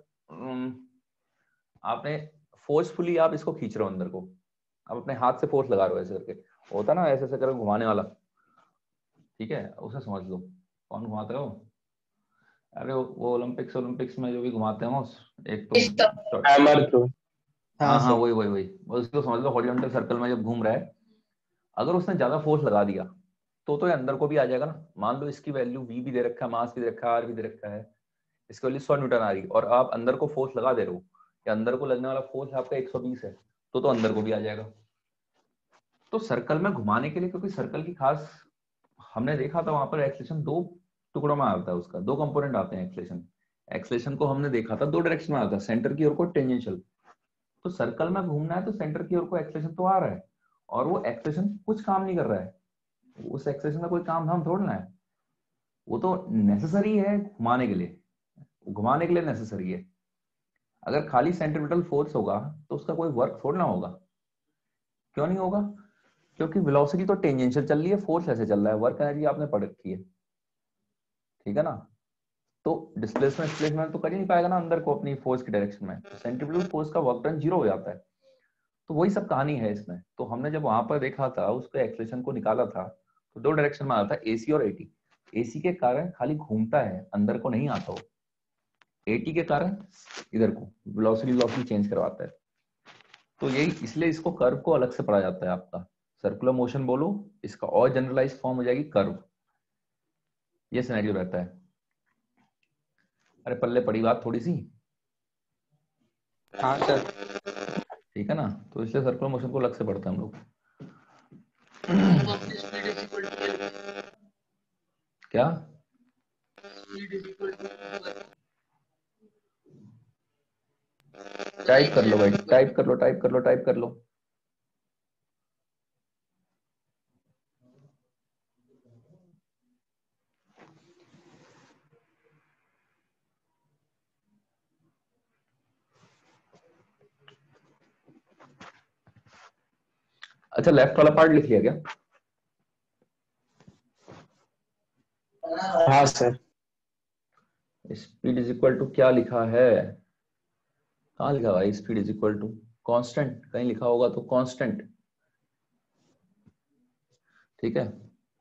आपने फोर्सफुली आप इसको खींच रहे हो अंदर को, आप अपने हाथ से फोर्स लगा रहे हो ऐसे करके, होता ना ऐसे ऐसे करके घुमाने वाला। ठीक है, उसे समझ लो कौन घुमाते हो। अरे वो, वो ओलंपिक्स ओलंपिक्स में जो भी घुमाते हैं उस एक तो हैमर थ्रो। हाँ हाँ हाँ सर। वही वही वही बस उसको समझ लो, हॉरिजॉन्टल सर्कल में जब घूम रहा है, अगर उसने ज्यादा फोर्स लगा दिया तो तो ये अंदर को भी आ जाएगा ना। मान लो इसकी वैल्यू वी भी दे रखा है, मास भी दे रखा है, आर भी दे रखा है, इसकी वैल्यू सौ न्यूटन आ रही है और आप अंदर को फोर्स लगा दे रहे हो, या अंदर को लगने वाला फोर्स आपका एक सौ बीस है, तो तो अंदर को भी आ जाएगा। तो सर्कल में घुमाने के लिए, क्योंकि सर्कल की खास हमने देखा था वहां पर एक्सलेशन दो टुकड़ों में आता है, उसका दो कंपोनेंट आते हैं एक्सलेशन। एक्सलेशन को हमने देखा था दो डायरेक्शन में आता है, सेंटर की ओर को टेंजेंशियल। तो सर्कल में घूमना है तो सेंटर की ओर को एक्सलेशन तो आ रहा है, और वो एक्सलेशन कुछ काम नहीं कर रहा है, उस एक्सलेशन में कोई काम धाम थोड़ना है, वो तो नेसेसरी है घुमाने के लिए, घुमाने के लिए नेसेसरी है। अगर खाली सेंट्रीपिटल फोर्स होगा तो उसका कोई वर्क थोड़ा ना होगा। क्यों नहीं होगा? क्योंकि वेलोसिटी तो टेंजेंशियल चल रही है, फोर्स ऐसे चल रहा है, वर्क एनर्जी आपने पढ़ रखी है। ठीक है ना, तो डिस्प्लेसमेंट डिस्प्लेसमेंट तो कर ही नहीं पाएगा ना अंदर को अपनी फोर्स की डायरेक्शन में, तो सेंट्रीपिटल फोर्स का वर्क डन जीरो हो जाता है। तो वही सब कहानी है इसमें। तो हमने जब वहां पर देखा था उसके एक्सलेशन को निकाला था, तो दो डायरेक्शन में आता था, एसी और एटी। एसी के कारण खाली घूमता है, अंदर को नहीं आता वो। एटी के कारण इधर को वेलोसिटी वेलोसिटी चेंज करवाता है। तो यही इसलिए इसको कर्व को अलग से पढ़ा जाता है आपका। सर्कुलर मोशन बोलो, इसका और जनरलाइज फॉर्म हो जाएगी कर्व। ये सिनेरियो रहता है। अरे पल्ले पड़ी बात थोड़ी सी। हाँ सर। ठीक है ना, तो इसलिए सर्कुलर मोशन को अलग से पढ़ते हैं हम लोग। क्या टाइप कर लो भाई, टाइप कर लो, टाइप कर लो, टाइप कर लो। अच्छा, लेफ्ट वाला पार्ट लिख लिया क्या? हाँ सर। स्पीड इज इक्वल टू क्या लिखा है? कहाँ लिखा भाई speed is equal to constant? कहीं लिखा होगा तो कांस्टेंट। ठीक है,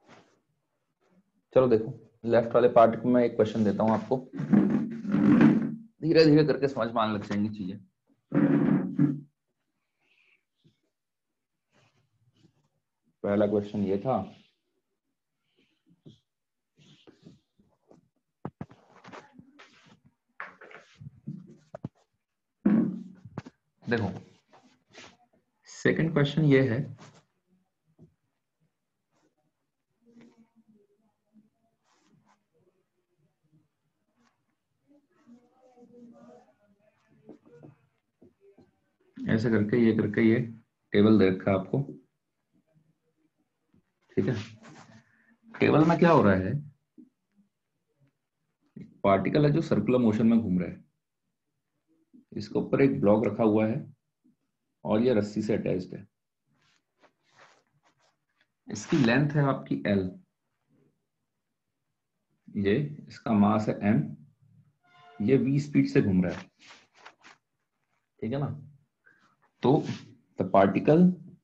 चलो देखो लेफ्ट वाले पार्ट में एक क्वेश्चन देता हूं आपको, धीरे धीरे करके समझ में आने लग जाएंगी चीजें। पहला क्वेश्चन ये था, सेकंड क्वेश्चन ये है, ऐसे करके ये करके ये टेबल दे रखा है आपको, ठीक है। टेबल में क्या हो रहा है, पार्टिकल है जो सर्कुलर मोशन में घूम रहा है, इसके ऊपर एक ब्लॉक रखा हुआ है और ये रस्सी से अटैच्ड है। इसकी लेंथ है आपकी एल, ये इसका मास है एम, ये वी स्पीड से घूम रहा है, ठीक है ना। तो the particle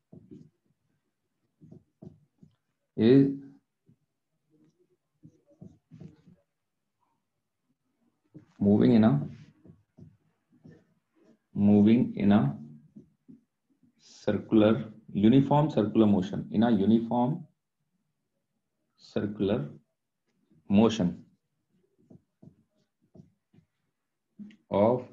is moving in a moving in a circular uniform circular motion in a uniform circular motion of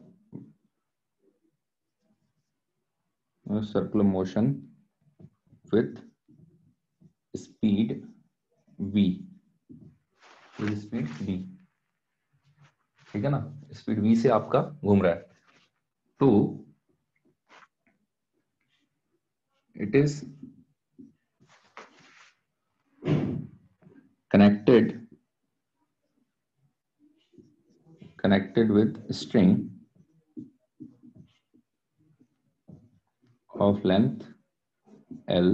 uh, circular motion with speed v, with speed v, ठीक है ना, स्पीड v से आपका घूम रहा है। तो it is connected connected with string of length L,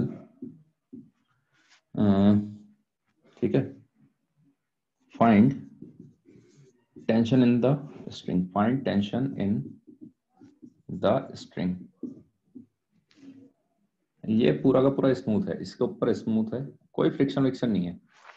ठीक है। find tension in the string, find tension in the string। ये पूरा का पूरा स्मूथ है, इसके ऊपर स्मूथ है, कोई फ्रिक्शन विक्शन नहीं है,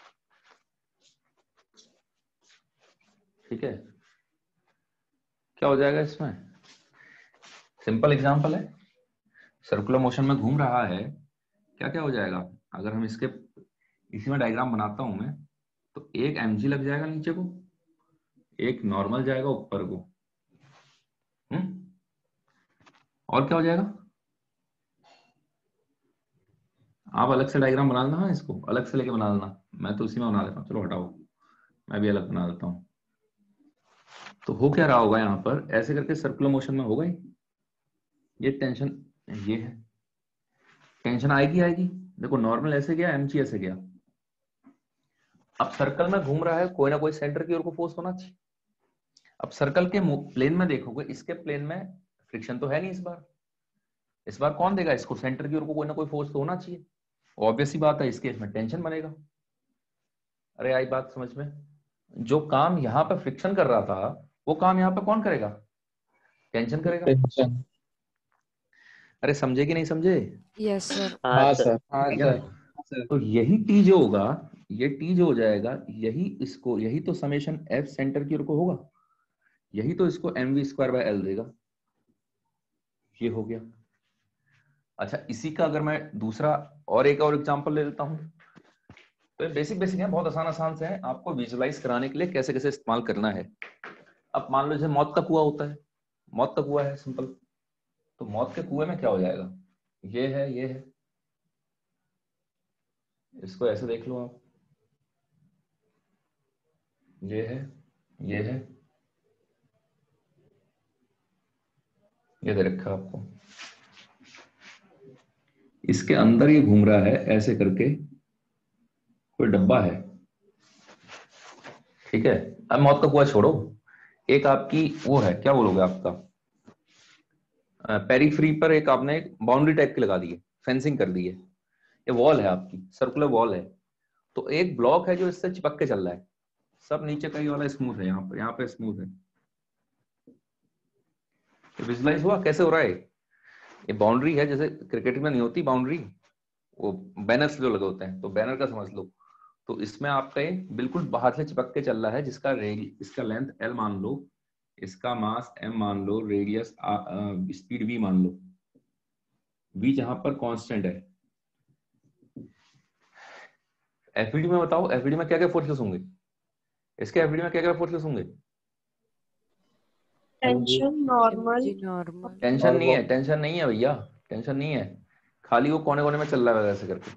ठीक है। क्या हो जाएगा इसमें, सिंपल एग्जांपल है, सर्कुलर मोशन में घूम रहा है, क्या क्या हो जाएगा, अगर हम इसके इसी में डायग्राम बनाता हूं मैं, तो एक एमजी लग जाएगा नीचे को, एक नॉर्मल जाएगा ऊपर को, हम्म और क्या हो जाएगा, आप अलग से डायग्राम बना लेना, हाँ इसको अलग से लेके बना लेना, मैं तो उसी में बना देता हूँ, चलो हटाओ मैं भी अलग बना देता हूँ। तो हो क्या रहा होगा यहाँ पर, ऐसे करके सर्कुलर मोशन में होगा ही, ये टेंशन ये है, टेंशन आएगी आएगी, देखो नॉर्मल ऐसे गया, एमजी ऐसे गया, अब सर्कल में घूम रहा है, कोई ना कोई सेंटर की ओर को फोर्स होना चाहिए। अब सर्कल के प्लेन में देखोगे, इसके प्लेन में फ्रिक्शन तो है नहीं, इस बार इस बार कौन देगा इसको, सेंटर की ओर को कोई ना कोई फोर्स तो होना चाहिए, ऑब्वियस ही बात है, इस केस में टेंशन बनेगा। अरे आई बात समझ में, जो काम यहाँ पे फ्रिक्शन कर रहा था वो काम यहाँ पे कौन करेगा, टेंशन करेगा। टेंशन। अरे समझे कि नहीं समझे, यस सर। हाँ हाँ सर। सर, हाँ ठीक है सर, ना? तो यही टी जो होगा, ये टी जो हो जाएगा, यही इसको, यही तो समेशन एफ सेंटर की ओर को होगा, यही तो इसको m we square by l देगा, ये हो गया। अच्छा, इसी का अगर मैं दूसरा और एक और एग्जांपल ले लेता हूं, तो बेसिक बेसिक है, बहुत आसान आसान से है, आपको विजुलाइज कराने के लिए कैसे कैसे इस्तेमाल करना है। अब मान लो जैसे मौत का कुआं होता है, मौत का कुआं है सिंपल, तो मौत के कुएं में क्या हो जाएगा, ये है ये है, इसको ऐसे देख लो आप, ये है ये है, ये दे रखा आपको, इसके अंदर ये घूम रहा है ऐसे करके, कोई डब्बा है, ठीक है। अब मौत का कुआं छोड़ो, एक आपकी वो है, क्या बोलोगे आपका, पेरीफ्री पर एक आपने एक बाउंड्री टाइप की लगा दी है, फेंसिंग कर दी है, ये वॉल है आपकी, सर्कुलर वॉल है, तो एक ब्लॉक है जो इससे चिपक के चल रहा है, सब नीचे का ये वाला स्मूथ है, यहाँ पर यहाँ पे स्मूथ है, विजुलाइज हुआ कैसे हो रहा है। ये बाउंड्री है, जैसे क्रिकेट में नहीं होती बाउंड्री, वो बैनर्स जो लगे होते हैं, तो बैनर का समझ लो, तो इसमें आपका बिल्कुल बाहर से चिपक के चल रहा है, जिसका इसका लेंथ एल मान लो, इसका मास एम मान लो, रेडियस स्पीड वी मान लो, वी जहां पर कांस्टेंट है। एफईडी में बताओ, एफईडी में क्या क्या फोर्सेस होंगे, इसके एफईडी में क्या क्या फोर्सेस होंगे, टेंशन नॉर्मल जी नॉर्मल। टेंशन नहीं है, टेंशन नहीं है भैया, टेंशन नहीं है, खाली वो कोने कोने में चल रहा है ऐसे करके।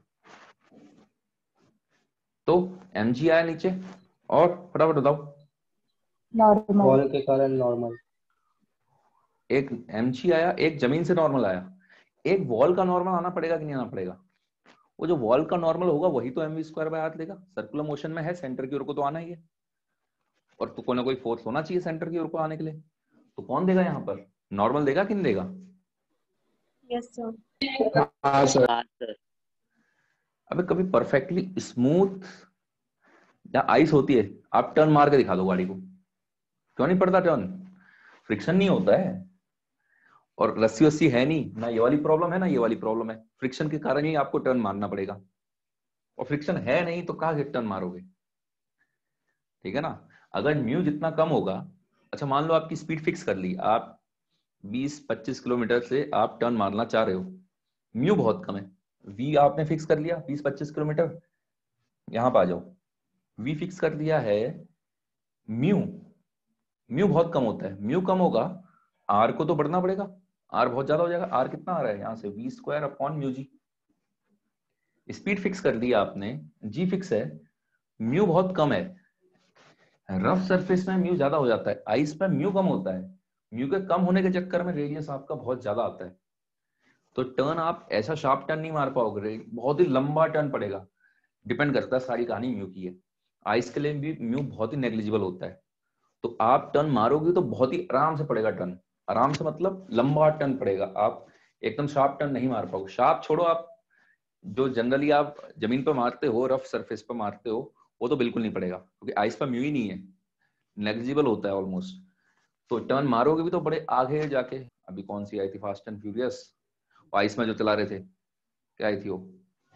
तो mg आया नीचे, और फटाफट बताओ। नॉर्मल। वॉल के कारण नॉर्मल। एक mg आया, एक जमीन से नॉर्मल आया, एक वॉल का नॉर्मल आना पड़ेगा कि नहीं आना पड़ेगा? वो जो वॉल का नॉर्मल होगा वही तो m we square by r लेगा। सर्कुलर मोशन में है, सेंटर की ओर को तो आना ही है, और तो कोई ना कोई फोर्स होना चाहिए सेंटर की ओर को आने के लिए। तो कौन देगा यहाँ पर? नॉर्मल देगा कि नहीं देगा? Yes sir. हाँ सर। हाँ सर। अबे कभी परफेक्टली स्मूथ या आइस होती है, आप टर्न मार के दिखा दो गाड़ी को, क्यों नहीं पड़ता टर्न? फ्रिक्शन नहीं होता है, और रस्सी वस्सी है नहीं ना, ये वाली प्रॉब्लम है ना ये वाली प्रॉब्लम है। फ्रिक्शन के कारण ही आपको टर्न मारना पड़ेगा, और फ्रिक्शन है नहीं तो कहाँ से टर्न मारोगे? ठीक है ना। अगर म्यू जितना कम होगा, अच्छा मान लो आपकी स्पीड फिक्स कर ली, आप बीस पच्चीस किलोमीटर से आप टर्न मारना चाह रहे हो, म्यू बहुत कम है, वी आपने फिक्स कर लिया बीस पच्चीस किलोमीटर, यहां पर आ जाओ, वी फिक्स कर दिया है, म्यू म्यू बहुत कम होता है, म्यू कम होगा, आर को तो बढ़ना पड़ेगा, आर बहुत ज्यादा हो जाएगा। आर कितना आ रहा है यहाँ से? V square upon mu g. Speed fix कर दिया आपने, जी फिक्स है, म्यू बहुत कम है। रफ सरफेस में म्यू ज्यादा हो जाता है, आइस पे म्यू कम होता है। म्यू के कम होने के चक्कर में रेडियस आपका बहुत ज्यादा आता है, तो टर्न आप ऐसा शार्प टर्न नहीं मार पाओगे, बहुत ही लंबा टर्न पड़ेगा। डिपेंड करता है, सारी कहानी म्यू की है। आइस के लिए भी म्यू बहुत ही नेग्लिजिबल होता है, तो आप टर्न मारोगे तो बहुत ही आराम से पड़ेगा टर्न। आराम से मतलब लंबा टर्न पड़ेगा, आप एकदम शार्प टर्न नहीं मार पाओगे। शार्प छोड़ो, आप जो जनरली आप जमीन पर मारते हो, रफ सरफेस पर मारते हो, वो तो बिल्कुल नहीं पड़ेगा, क्योंकि आइस पर म्यू ही नहीं है, नेग्लिजिबल होता है ऑलमोस्ट। तो टर्न मारोगे भी तो बड़े आगे जाके। अभी कौन सी आई थी फास्ट एंड फ्यूरियस, आइस में जो चला रहे थे, क्या आई थी वो?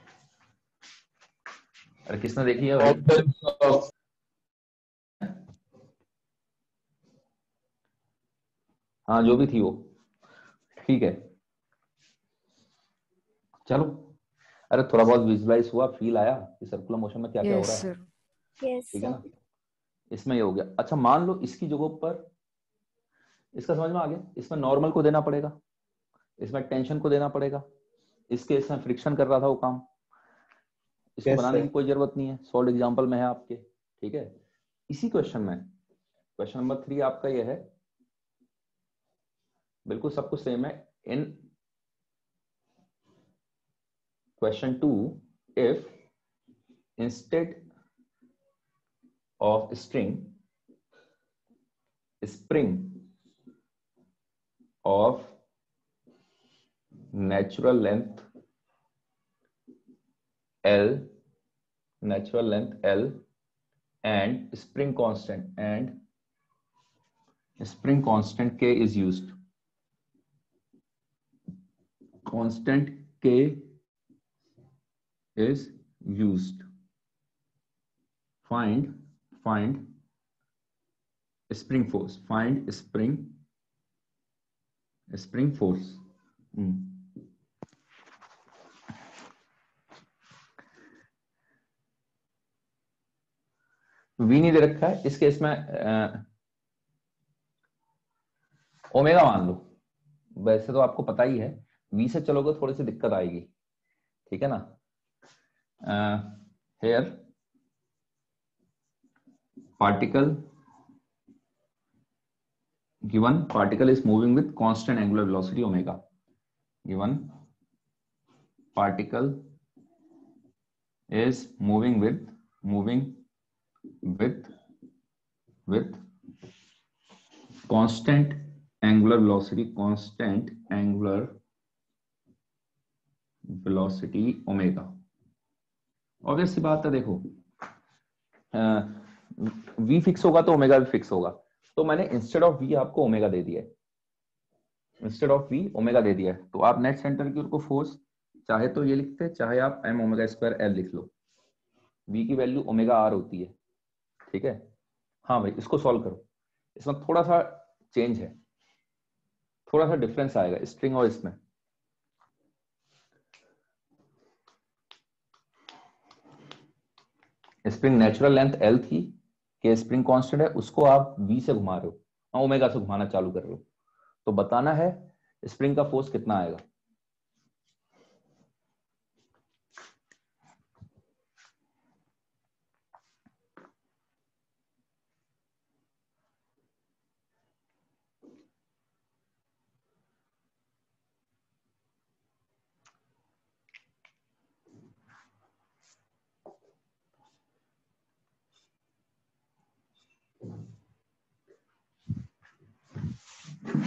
अरे किसने देखी है भाई? हाँ जो भी थी वो, ठीक है चलो। अरे थोड़ा बहुत विजुअलाइज हुआ, फील आया कि सर्कुलर मोशन में क्या क्या हो यस रहा है, सर। यस ठीक है ना। सर। इसमें ये हो गया। अच्छा मान लो इसकी जगह पर, इसका समझ में आ गया, इसमें नॉर्मल को देना पड़ेगा, इसमें टेंशन को देना पड़ेगा, इसके इसमें फ्रिक्शन कर रहा था वो काम, इसको Yes, बनाने sir. की कोई जरूरत नहीं है, सॉल्व एग्जांपल में है आपके, ठीक है। इसी क्वेश्चन में क्वेश्चन नंबर थ्री आपका ये है, बिल्कुल सब कुछ सेम है। In question two, if instead of string spring of natural length L, natural length L and spring constant and spring constant K is used. Constant K is used. Find find spring force. Find spring spring force. V नहीं दे रखा है इस case में, omega मान लो। वैसे तो आपको पता ही है, वी से चलोगे थोड़ी सी दिक्कत आएगी, ठीक है ना। Here particle given particle is moving with constant angular velocity omega, given particle is moving with moving with with constant angular velocity constant angular velocity omega। Obvious सी बात है, देखो v फिक्स होगा तो ओमेगा भी फिक्स होगा, तो मैंने इंस्टेड ऑफ वी आपको ओमेगा दे दिया है, इंस्टेड ऑफ वी ओमेगा दे दिया है। तो आप नेट सेंटर की ओर को फोर्स चाहे तो ये लिखते, चाहे आप एम ओमेगा स्क्वायर एल लिख लो, वी की वैल्यू ओमेगा आर होती है, ठीक है। हाँ भाई इसको सॉल्व करो, इसमें थोड़ा सा चेंज है, थोड़ा सा डिफरेंस आएगा स्ट्रिंग और इसमें। स्प्रिंग नेचुरल लेंथ एल थी, के स्प्रिंग कांस्टेंट है, उसको आप वी से घुमा रहे हो, ओमेगा से घुमाना चालू कर रहे हो, तो बताना है स्प्रिंग का फोर्स कितना आएगा।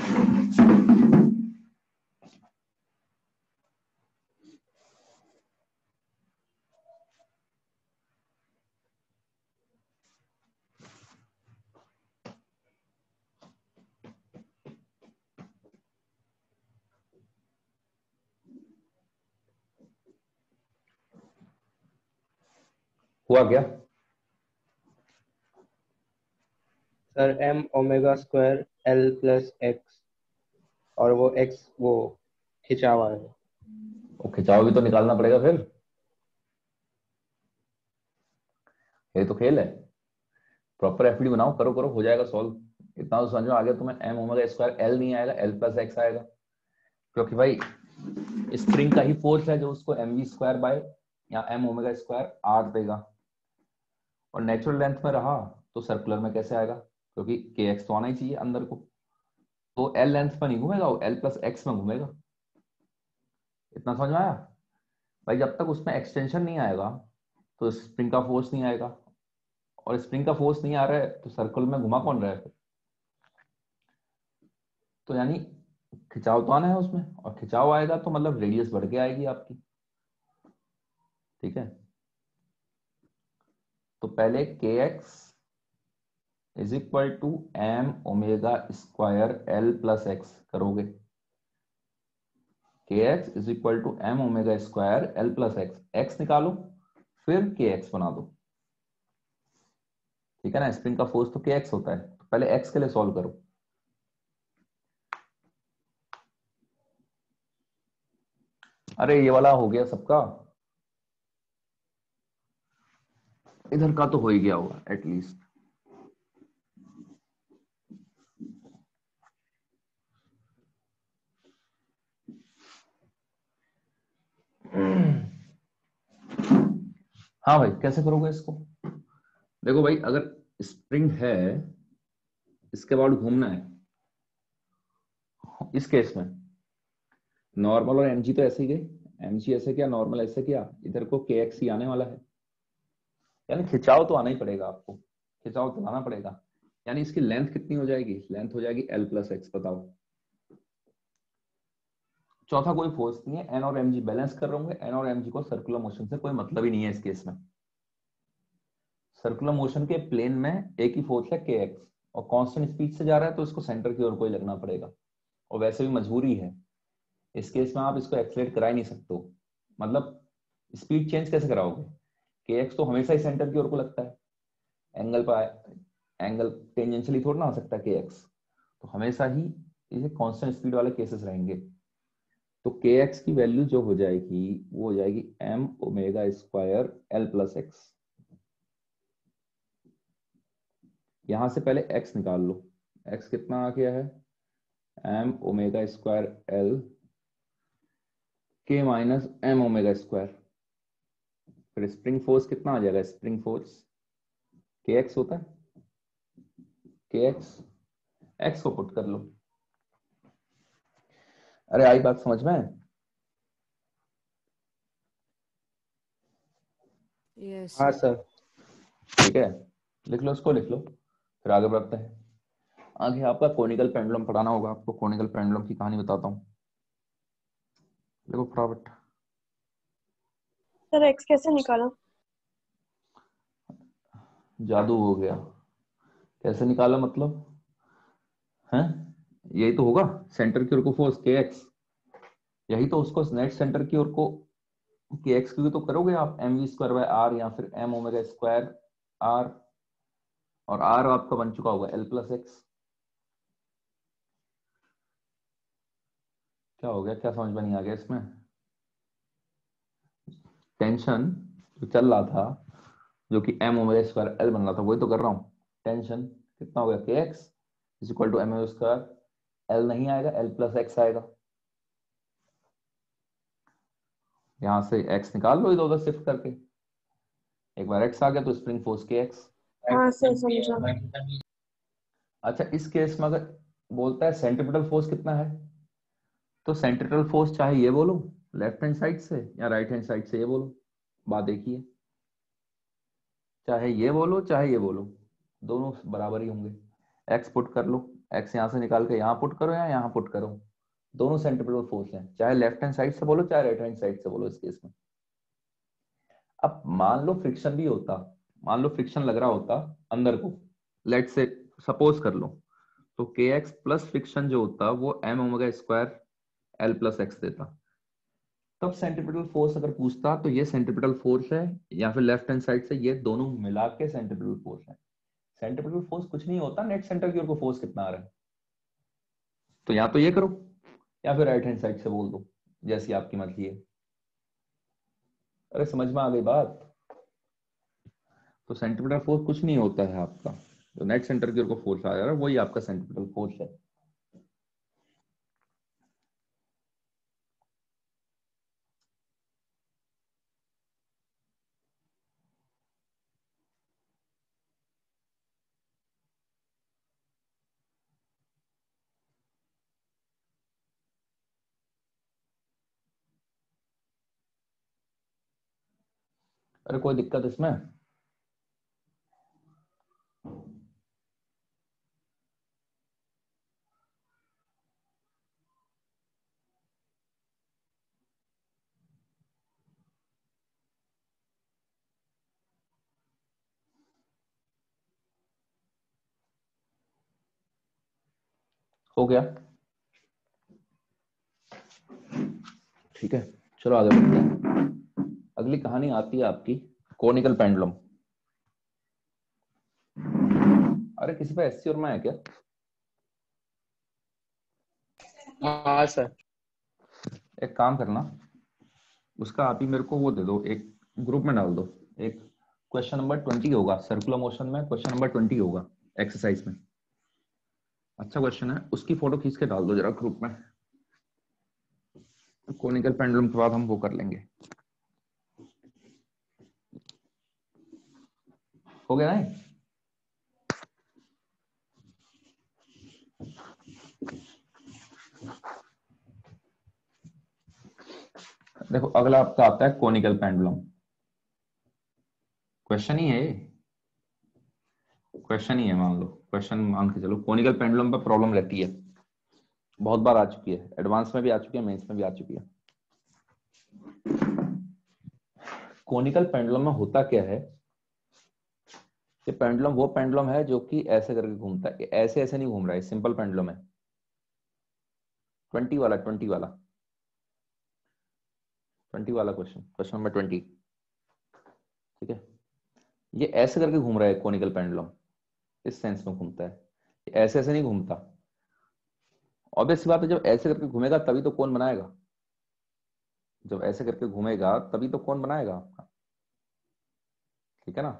हुआ क्या? Sir M omega square L plus X, और वो एक्स वो खिंचावा है। वो खिंचाव भी तो निकालना पड़ेगा फिर, ये तो खेल है। प्रॉपर एफडी बनाओ, करो करो, हो जाएगा सॉल्व। इतना तो समझ में आ गया तुम्हें, एम ओमेगा स्क्वायर एल नहीं आएगा, एल प्लस एक्स आएगा, क्योंकि भाई स्प्रिंग का ही फोर्स है जो उसको एम वी स्क्वायर बाय या एम ओमेगा स्क्वायर आर देगा। और नेचुरल लेंथ में रहा तो सर्कुलर में कैसे आएगा, क्योंकि के एक्स तो आना ही चाहिए अंदर को, तो एल लेंथ पर नहीं घूमेगा, वो एल प्लस एक्स में घूमेगा। इतना समझ में आया भाई? जब तक उसमें एक्सटेंशन नहीं आएगा तो स्प्रिंग का फोर्स नहीं आएगा, और स्प्रिंग का फोर्स नहीं आ रहा है तो सर्कल में घुमा कौन रहा है फिर? तो यानी खिंचाव तो आना है उसमें, और खिंचाव आएगा तो मतलब रेडियस बढ़ के आएगी आपकी। ठीक है, तो पहले K X is equal to M omega square L plus X करोगे, K X is equal to M omega square L plus X, X निकालो फिर के एक्स बना दो। ठीक है ना, स्प्रिंग का फोर्स तो के एक्स होता है, तो पहले एक्स के लिए सॉल्व करो। अरे ये वाला हो गया सबका, इधर का तो हो ही गया होगा एटलीस्ट। हाँ भाई, कैसे करोगे इसको? देखो भाई, अगर स्प्रिंग है, इसके बाद घूमना है, इस केस में नॉर्मल और एमजी तो ऐसे ही गए, एमजी ऐसे किया, नॉर्मल ऐसे किया, इधर को के एक्स ही आने वाला है, यानी खिंचाव तो आना ही पड़ेगा आपको, खिंचाव तो लाना पड़ेगा। यानी इसकी लेंथ कितनी हो जाएगी? लेंथ हो जाएगी एल प्लस एक्स, बताओ। चौथा कोई फोर्स नहीं है, एन और एम जी बैलेंस कर रहे होंगे, एन और एम जी को सर्कुलर मोशन से कोई मतलब ही नहीं है इस केस में। सर्कुलर मोशन के प्लेन में एक ही फोर्स है के एक्स, और कांस्टेंट स्पीड से जा रहा है तो इसको सेंटर की ओर कोई लगना पड़ेगा, और वैसे भी मजबूरी है इस केस में, आप इसको एक्सलेट करा ही नहीं सकते हो। मतलब स्पीड चेंज कैसे कराओगे? के एक्स तो हमेशा ही सेंटर की ओर को लगता है, एंगल पर एंगल टेंजेंशियली थोड़ा ना हो सकता है के एक्स, तो हमेशा ही ये कांस्टेंट स्पीड वाले केसेस रहेंगे। तो के एक्स की वैल्यू जो हो जाएगी वो हो जाएगी M omega square L plus X. यहां से पहले x निकाल लो, x कितना आ गया है? M omega square L K minus M omega square. फिर स्प्रिंग फोर्स कितना आ जाएगा? स्प्रिंग फोर्स के एक्स होता है, के एक्स, एक्स को पुट कर लो। अरे आई बात समझ में? यस हाँ सर। सर। ठीक है, लिख लो, इसको लिख लो, फिर आगे बढ़ते हैं। आगे आपका कोनिकल पेंडुलम पढ़ाना होगा, आपको कोनिकल पेंडुलम की कहानी बताता हूँ। देखो फटाफट। सर एक्स कैसे निकाला? जादू हो गया, कैसे निकाला मतलब? हैं, यही तो होगा, सेंटर की ओर को फोर्स के एक्स, यही तो उसको नेट सेंटर की ओर को के एक्स की तो करोगे आप M we square by R, या फिर एम ओमेगा स्क्वायर आर, और आर आपका बन चुका होगा एल प्लस एक्स। क्या हो गया, क्या समझ में नहीं आ गया इसमें? टेंशन जो चल रहा था, जो कि एम ओमेगा स्क्वायर एल बन रहा था, वही तो कर रहा हूँ। टेंशन कितना हो गया? K X is equal to M omega square L नहीं आएगा, एल प्लस एक्स आएगा। यहां से x निकाल लो इधर उधर शिफ्ट करके, एक बार x आ गया तो स्प्रिंग फोर्स के x। हाँ सर समझा। अच्छा, इस केस में अगर बोलता है सेंट्रीपिटल फोर्स कितना है, तो सेंट्रीपिटल फोर्स चाहे ये बोलो लेफ्ट हैंड साइड से या राइट हैंड साइड से, ये बोलो, बात देखिए, चाहे ये बोलो चाहे ये बोलो, दोनों बराबर ही होंगे। एक्स पुट कर लो, एक्स यहाँ से निकाल के यहाँ पुट करो या यहाँ पुट करो, दोनों सेंट्रीपिटल फोर्स हैं, चाहे लेफ्ट हैंड साइड से बोलो चाहे राइट हैंड साइड से बोलो इस केस में। अब मान लो फ्रिक्शन भी होता, मान लो फ्रिक्शन लग रहा होता अंदर को, लेट से सपोज कर लो, तो के एक्स प्लस फ्रिक्शन जो होता वो M omega square L plus X देता। तब सेंट्रीपिटल फोर्स अगर पूछता तो ये सेंट्रीपिटल फोर्स है, या फिर लेफ्ट हैंड साइड से ये दोनों मिला के सेंट्रीपिटल फोर्स है। सेंट्रीपिटल फोर्स कुछ नहीं होता, नेट सेंटर की ओर को फोर्स कितना आ रहा है। तो या तो ये करो या फिर राइट हैंड साइड से बोल दो, जैसी आपकी मर्जी है। अरे समझ में आ गई बात। तो सेंट्रीपिटल फोर्स कुछ नहीं होता है आपका, तो नेट सेंटर की ओर को फोर्स आ जा रहा है वही आपका सेंट्रीपिटल फोर्स है। अरे कोई दिक्कत इसमें? हो गया? ठीक है, चलो आगे बढ़ते हैं। अगली कहानी आती है आपकी कोनिकल पेंडुलम। अरे किसी पे एससी और में है क्या? हाँ सर। एक काम करना, उसका आप ही मेरे को वो दे दो, एक ग्रुप में डाल दो। एक क्वेश्चन नंबर ट्वेंटी होगा सर्कुलर मोशन में, क्वेश्चन नंबर ट्वेंटी होगा एक्सरसाइज में, अच्छा क्वेश्चन है, उसकी फोटो खींच के डाल दो जरा ग्रुप में। कोनिकल पेंडुलम के बाद हम वो कर लेंगे। हो गया नहीं? देखो अगला आपका आता है कोनिकल पेंडुलम। क्वेश्चन ही है, क्वेश्चन ही है, मान लो क्वेश्चन मान के चलो। कोनिकल पेंडुलम पर प्रॉब्लम रहती है, बहुत बार आ चुकी है, एडवांस में भी आ चुकी है, मेंस में भी आ चुकी है। कोनिकल पेंडुलम में होता क्या है कि पेंडुलम वो पेंडुलम है जो कि ऐसे करके घूमता है, ऐसे ऐसे नहीं घूम रहा है, सिंपल पेंडुलम है। ट्वेंटी वाला ट्वेंटी वाला ट्वेंटी वाला क्वेश्चन, क्वेश्चन नंबर ट्वेंटी, ठीक है। ये ऐसे करके घूम रहा है कोनिकल पेंडुलम, इस सेंस में घूमता है, ऐसे ऐसे नहीं घूमता। ऑब्वियस बात है, जब ऐसे करके घूमेगा तभी तो कोन बनाएगा, जब ऐसे करके घूमेगा तभी तो कोन बनाएगा आपका, ठीक है ना।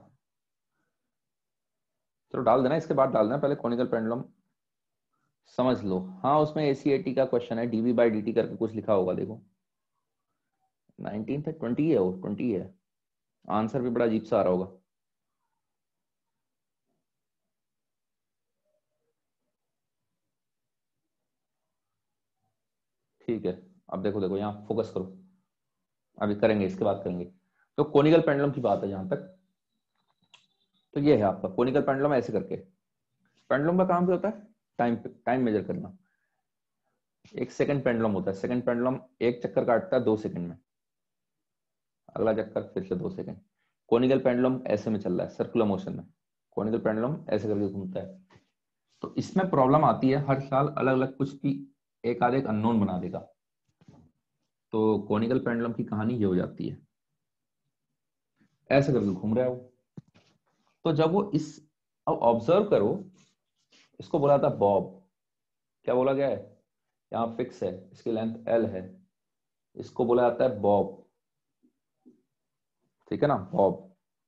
चलो डाल देना, इसके बाद डाल देना, पहले कोनिकल पेंडुलम समझ लो। हाँ उसमें एसीएटी का क्वेश्चन है, डीवी बाई डी टी करके कुछ लिखा होगा, देखो नाइनटीन है, ट्वेंटी है, वो ट्वेंटी है। आंसर भी बड़ा अजीब सा आ रहा होगा। ठीक है, अब देखो देखो यहाँ फोकस करो, अभी करेंगे, इसके बाद करेंगे। तो कोनिकल पेंडुलम की बात है जहां तक, तो ये है आपका कोनिकल पेंडुलम। ऐसे करके पेंडुलम का काम क्या होता है? टाइम टाइम मेजर करना। एक सेकंड पेंडुलम होता है, सेकंड पेंडुलम एक चक्कर काटता है दो सेकंड में, अगला चक्कर फिर से दो सेकंड। कोनिकल पेंडुलम ऐसे में चल रहा है, सर्कुलर मोशन में, कोनिकल पेंडुलम ऐसे करके घूमता है। तो इसमें प्रॉब्लम आती है हर साल अलग अलग, कुछ भी एक आधे एक अननोन बना देगा। तो कोनिकल पेंडुलम की कहानी ये हो जाती है, ऐसे करके घूम रहा है वो। तो जब वो इस, अब ऑब्जर्व करो, इसको बोला था बॉब, क्या बोला गया है, यहाँ फिक्स है, इसकी लेंथ एल है, इसको बोला जाता है बॉब, ठीक है ना, बॉब।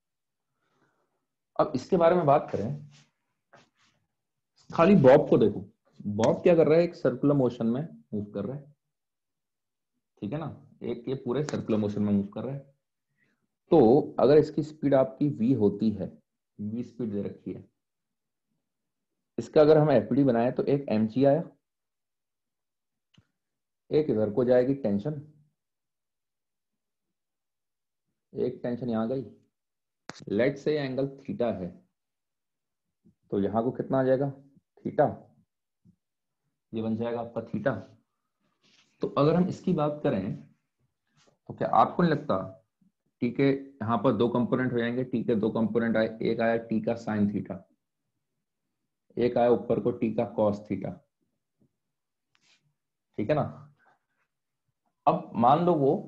अब इसके बारे में बात करें, खाली बॉब को देखो, बॉब क्या कर रहा है, एक सर्कुलर मोशन में मूव कर रहा है, ठीक है ना, एक ये पूरे सर्कुलर मोशन में मूव कर रहा है। तो अगर इसकी स्पीड आपकी v होती है, v स्पीड दे रखी है, इसका अगर हम एफडी बनाए तो एक mg आया, एक इधर को जाएगी टेंशन, एक टेंशन यहां गई, लेट से एंगल थीटा है, तो यहां को कितना आ जाएगा, थीटा, ये बन जाएगा आपका थीटा। तो अगर हम इसकी बात करें तो क्या आपको नहीं लगता टी के यहाँ पर दो कंपोनेंट हो जाएंगे, टी के दो कंपोनेंट आए, एक आया टी का साइन थीटा, एक आया ऊपर को टी का कॉस थीटा, ठीक है ना। अब मान लो वो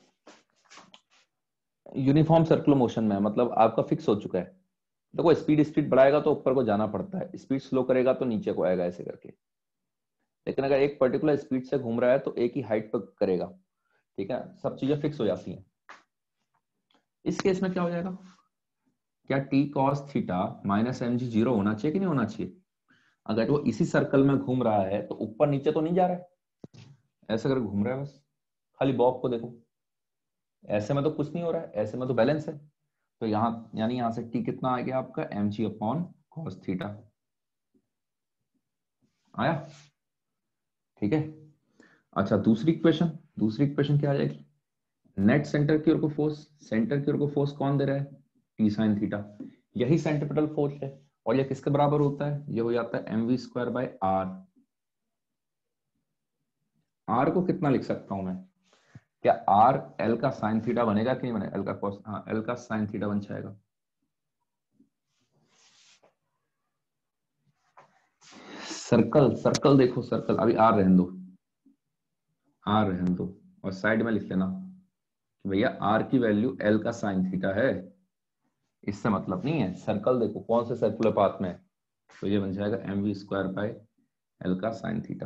यूनिफॉर्म सर्कुलर मोशन में है, मतलब आपका फिक्स हो चुका है। देखो स्पीड स्पीड बढ़ाएगा तो ऊपर को जाना पड़ता है, स्पीड स्लो करेगा तो नीचे को आएगा ऐसे करके। लेकिन अगर एक पर्टिकुलर स्पीड से घूम रहा है तो एक ही हाइट पर करेगा, ठीक है, सब चीजें फिक्स हो जाती हैं। इस केस में क्या हो जाएगा, क्या T cos theta minus M G zero होना चाहिए कि नहीं होना चाहिए। अगर वो इसी सर्कल में घूम रहा है तो ऊपर नीचे तो नहीं जा रहा है, ऐसे करके घूम रहा है बस, खाली बॉब को देखो, ऐसे में तो कुछ नहीं हो रहा है, ऐसे में तो बैलेंस है। तो यहाँ यानी यहां से टी कितना आ गया आपका, M G upon cos theta आया, ठीक है। अच्छा दूसरी इक्वेशन, दूसरी इक्वेशन क्या आ जाएगी, नेट सेंटर की ओर को फोर्स, सेंटर की ओर को फोर्स कौन दे रहा है, टी साइन थीटा, यही सेंट्रिपेटल फोर्स है। और ये किसके बराबर होता है, ये हो जाता है M we square by are. R को कितना लिख सकता हूं मैं, क्या आर एल का साइन थीटा बनेगा कि नहीं बनेगा, एल का कॉस, हाँ एल का साइन थीटा बन जाएगा। सर्कल, सर्कल देखो सर्कल, अभी आर रहने दो, आर रहने दो, और साइड में लिख लेना कि भैया आर की वैल्यू एल का साइन थीटा है, इससे मतलब नहीं है। सर्कल देखो कौन से सर्कुलर पाथ में है, तो ये बन जाएगा M we square by L का साइन थीटा।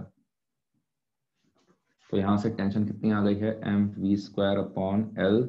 तो यहां से टेंशन कितनी आ गई है, M we square upon L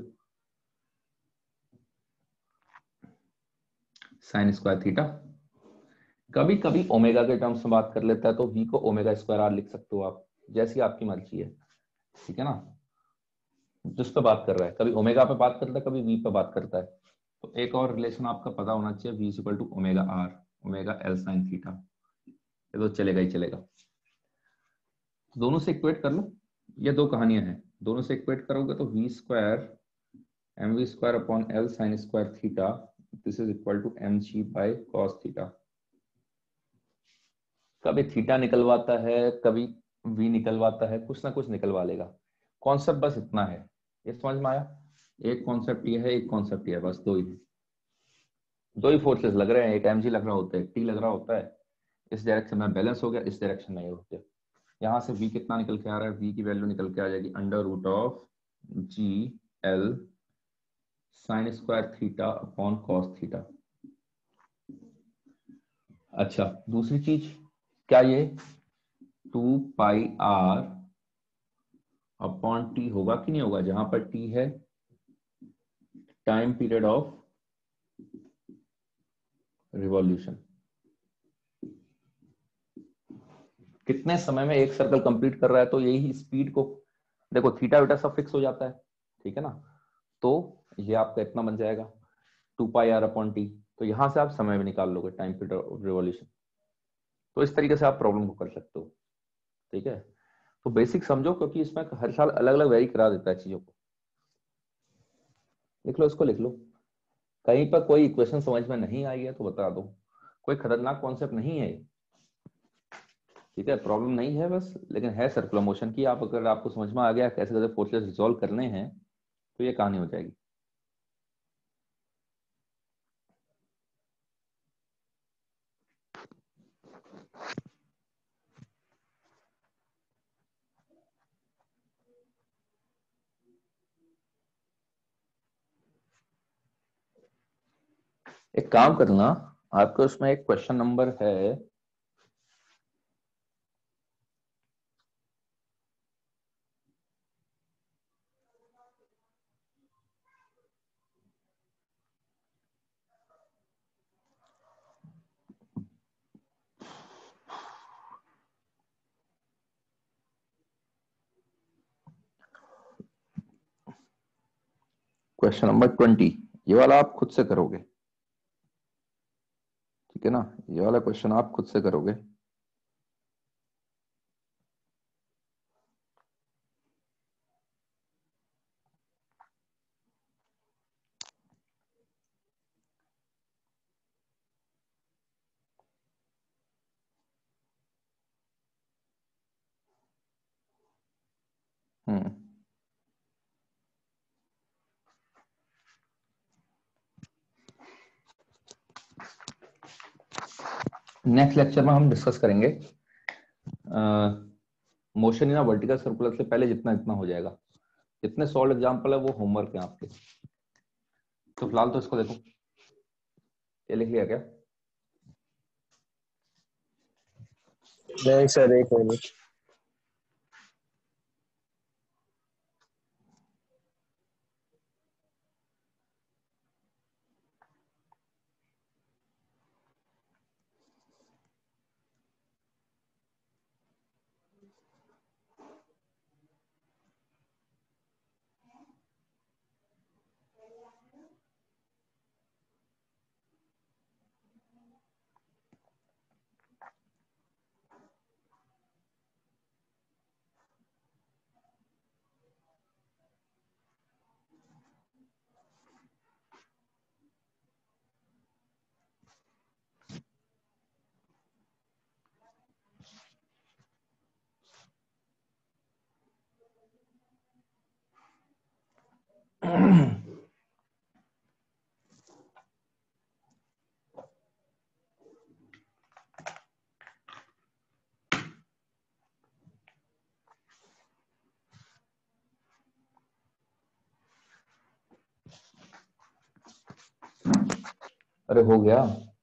sine square theta. कभी कभी ओमेगा के टर्म्स में बात कर लेता है तो वी को ओमेगा स्क्वायर आर लिख सकते हो आप, जैसी आपकी मर्जी है, ठीक है ना। जिस पे बात कर रहा है, कभी ओमेगा पे बात करता है, कभी वी पे बात करता है। तो एक और रिलेशन आपका पता होना चाहिए, V equal to omega R, omega L sine theta, ये तो चलेगा ही चलेगा। दोनों से इक्वेट कर लो, ये दो कहानियां हैं, दोनों से इक्वेट करोगे तो we square M we square upon L sine square theta, this is equal to M G by cos theta. कभी थीटा निकलवाता है, कभी वी निकलवाता है, कुछ ना कुछ निकलवा लेगा। कॉन्सेप्ट बस इतना है, ये समझ में आया। एक कॉन्सेप्ट ये है, एक कॉन्सेप्ट ये है, बस दो ही दो ही फोर्सेस लग रहे हैं, एक एमजी लग रहा होता है, टी लग रहा होता है, इस डायरेक्शन में बैलेंस हो गया, इस डायरेक्शन में ये हो गया। यहाँ से v कितना निकल के आ रहा है, v की वैल्यू निकल के आ जाएगी under root of G L sine square theta upon cos theta. अच्छा दूसरी चीज क्या, ये two pi R upon T होगा कि नहीं होगा, जहां पर टी है टाइम पीरियड ऑफ रिवॉल्यूशन, कितने समय में एक सर्कल कंप्लीट कर रहा है, तो यही स्पीड को देखो, थीटा वीटा सब फिक्स हो जाता है, ठीक है ना। तो ये आपका इतना बन जाएगा two pi R upon T, तो यहां से आप समय भी निकाल लोगे, टाइम पीरियड ऑफ रिवॉल्यूशन। तो इस तरीके से आप प्रॉब्लम को कर सकते हो, ठीक है। तो बेसिक समझो, क्योंकि इसमें हर साल अलग अलग वेरी करा देता है चीजों को। लिख लो, इसको लिख लो, कहीं पर कोई इक्वेशन समझ में नहीं आई है तो बता दो, कोई खतरनाक कॉन्सेप्ट नहीं है, ठीक है, प्रॉब्लम नहीं है बस, लेकिन है सर्कुलर मोशन की। आप अगर आपको समझ में आ गया कैसे कैसे फोर्सेस रिजॉल्व करने हैं तो ये कहानी हो जाएगी। एक काम करना, आपको उसमें एक क्वेश्चन नंबर है, क्वेश्चन नंबर ट्वेंटी, ये वाला आप खुद से करोगे, ठीक है ना, ये वाला क्वेश्चन आप खुद से करोगे। हम्म नेक्स्ट लेक्चर में हम डिस्कस करेंगे मोशन इन वर्टिकल सर्कुलर से पहले जितना जितना हो जाएगा, जितने सॉल्व एग्जांपल है वो होमवर्क है आपके। तो फिलहाल तो इसको देखो, ये लिख लिया क्या? नहीं सर, एक मिनट। अरे हो गया।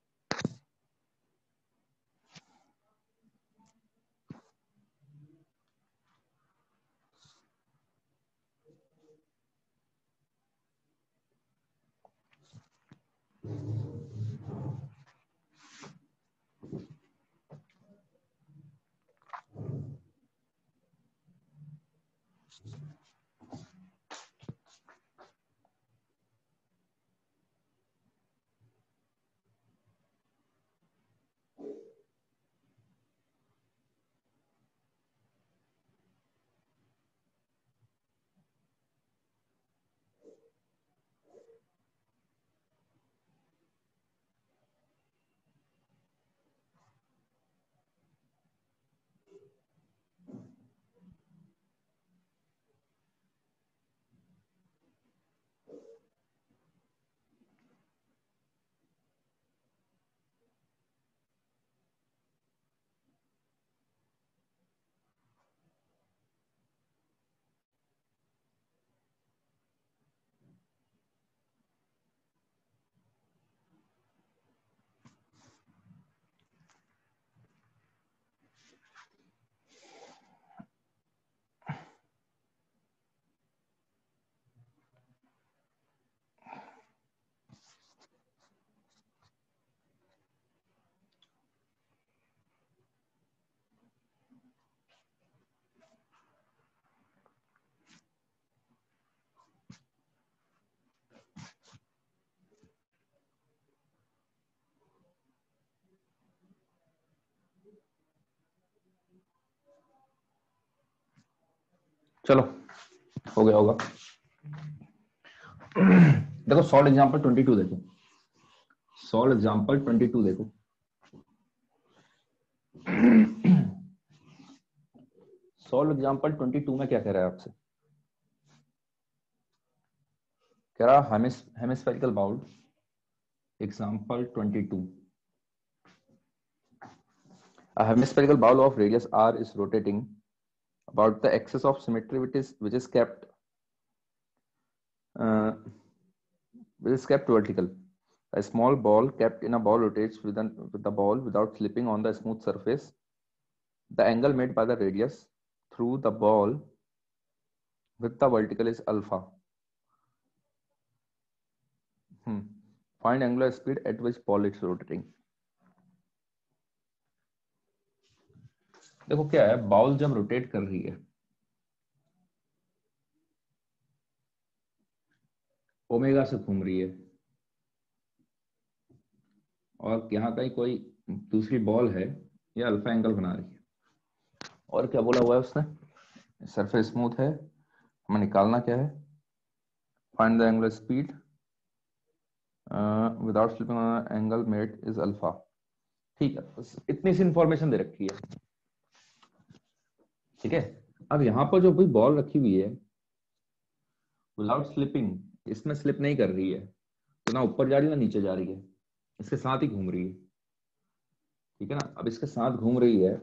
चलो हो गया होगा। देखो सॉल्व एग्जांपल ट्वेंटी टू देखो, सॉल्व एग्जांपल ट्वेंटी टू देखो। सॉल्व एग्जांपल ट्वेंटी टू में क्या कह रहा है आपसे? कह रहा hemispherical bowl example twenty two. A hemispherical bowl of radius r is rotating about the axis of symmetry, which is which is kept uh, which is kept vertical. A small ball kept in a ball rotates with, an, with the ball without slipping on the smooth surface. The angle made by the radius through the ball with the vertical is alpha. Hmm. Find angular speed at which ball is rotating. देखो क्या है, ball जब rotate कर रही है omega से घूम रही है और यहाँ कहीं कोई दूसरी बॉल है, ये अल्फा एंगल बना रही है। और क्या बोला हुआ है उसने? सरफेस स्मूथ है, हमें निकालना क्या है? Find the angular speed without slipping angle made is alpha. ठीक है, बस इतनी सी इंफॉर्मेशन दे रखी है। ठीक है, अब यहाँ पर जो भी बॉल रखी हुई है विदाउट स्लिपिंग, इसमें स्लिप नहीं कर रही है, तो ना ऊपर जा रही है ना नीचे जा रही है, इसके साथ ही घूम रही है। ठीक है ना, अब इसके साथ घूम रही है।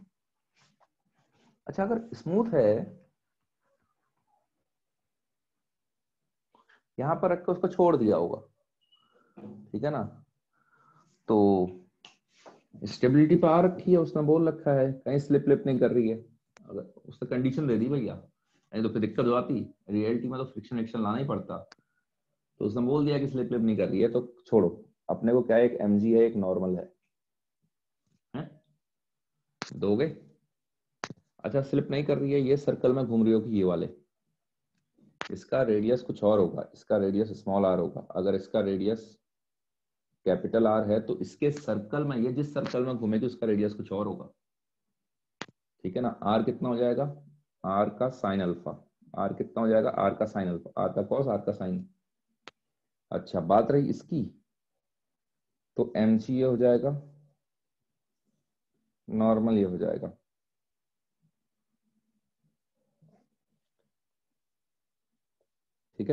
अच्छा, अगर स्मूथ है, यहां पर रख के उसको छोड़ दिया होगा, ठीक है ना, तो स्टेबिलिटी पर आ रखी है, उसने बोल रखा है कहीं स्लिप लिप नहीं कर रही है, अगर उसने कंडीशन दे दी भैया, नहीं तो फिर दिक्कत हो जाती। रियलिटी में तो फ्रिक्शन एक्शन लाना ही पड़ता, तो उसने बोल दिया कि स्लिप लिप नहीं कर रही है, तो छोड़ो। अपने को क्या है, एक एमजी है, एक नॉर्मल है, हैं? दोगे? अच्छा, स्लिप नहीं कर रही है, ये सर्कल में घूम रही होगी, ये वाले, इसका रेडियस कुछ और होगा, इसका रेडियस स्मॉल आर होगा। अगर इसका रेडियस कैपिटल आर है, तो इसके सर्कल में, ये जिस सर्कल में घूमेगी उसका रेडियस कुछ और होगा। ठीक है ना, आर कितना हो जाएगा, आर का साइन अल्फा, आर कितना हो जाएगा, आर का साइन अल्फा, आर का कॉस, आर का साइन। अच्छा, बात रही इसकी, तो एम जी ये हो जाएगा, नॉर्मल ये हो जाएगा। ठीक है,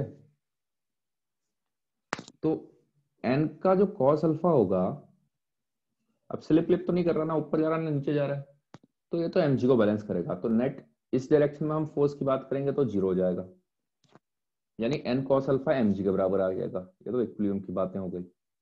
तो एन का जो कॉस अल्फा होगा, अब स्लिप लिप तो नहीं कर रहा ना, ऊपर जा रहा है ना नीचे जा रहा है, तो ये तो एमजी को बैलेंस करेगा, तो नेट इस डायरेक्शन में हम फोर्स की बात करेंगे तो जीरो हो जाएगा, यानी एन कॉस अल्फा एमजी के बराबर आ जाएगा। ये तो इक्विलिब्रियम की बातें हो गई।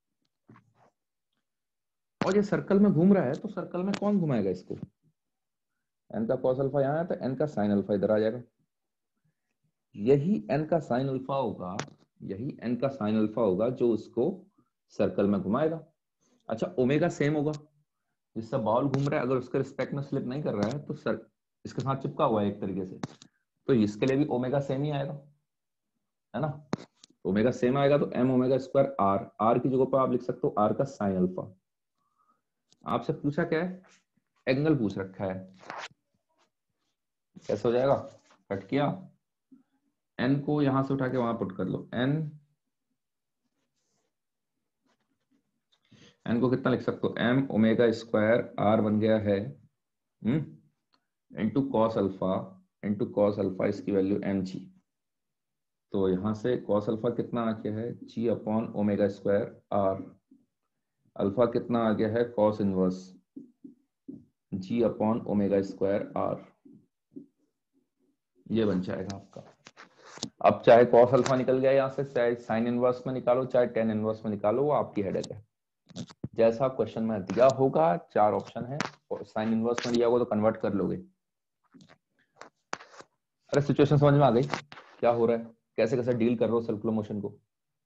और ये सर्कल में घूम रहा है, तो सर्कल में कौन घुमाएगा इसको, एन का कॉस अल्फा यहाँ है, तो एन का साइन अल्फा इधर आ जाएगा। यही एन का साइन अल्फा होगा, यही एन का साइन अल्फा होगा जो उसको सर्कल में घुमाएगा। अच्छा, ओमेगा सेम होगा, जिससे बॉल घूम रहा है, अगर उसके रिस्पेक्ट में स्लिप नहीं कर रहा है, तो सर इसके साथ चिपका हुआ है एक तरीके से, तो इसके लिए भी ओमेगा सेम ही आएगा, है ना। ओमेगा सेम आएगा, तो M omega square R, R की जगह पर आप लिख सकते हो आर का साइन अल्फा। आपसे पूछा क्या है, एंगल पूछ रखा है, कैसे हो जाएगा, कट किया, एन को यहां से उठा के वहां पुट कर लो, एन एन को कितना लिख सकते हो, एम ओमेगा स्क्वायर आर बन गया है into cos alpha, into cos alpha, इसकी वैल्यू एम जी, तो यहां से कॉस अल्फा कितना आ गया है, G upon omega square R, alpha कितना आ गया है, cos inverse G upon omega square R, ये बन जाएगा आपका। अब चाहे कॉस अल्फा निकल गया यहाँ से, चाहे साइन इनवर्स में निकालो, चाहे टेन इनवर्स में निकालो, वो आपकी हेडेक है, जैसा क्वेश्चन में दिया होगा। चार ऑप्शन है, साइन इनवर्स में दिया होगा तो कन्वर्ट कर लोगे। अरे सिचुएशन समझ में आ गई, क्या हो रहा है, कैसे कैसे डील कर रहे हो सर्कुलर मोशन को।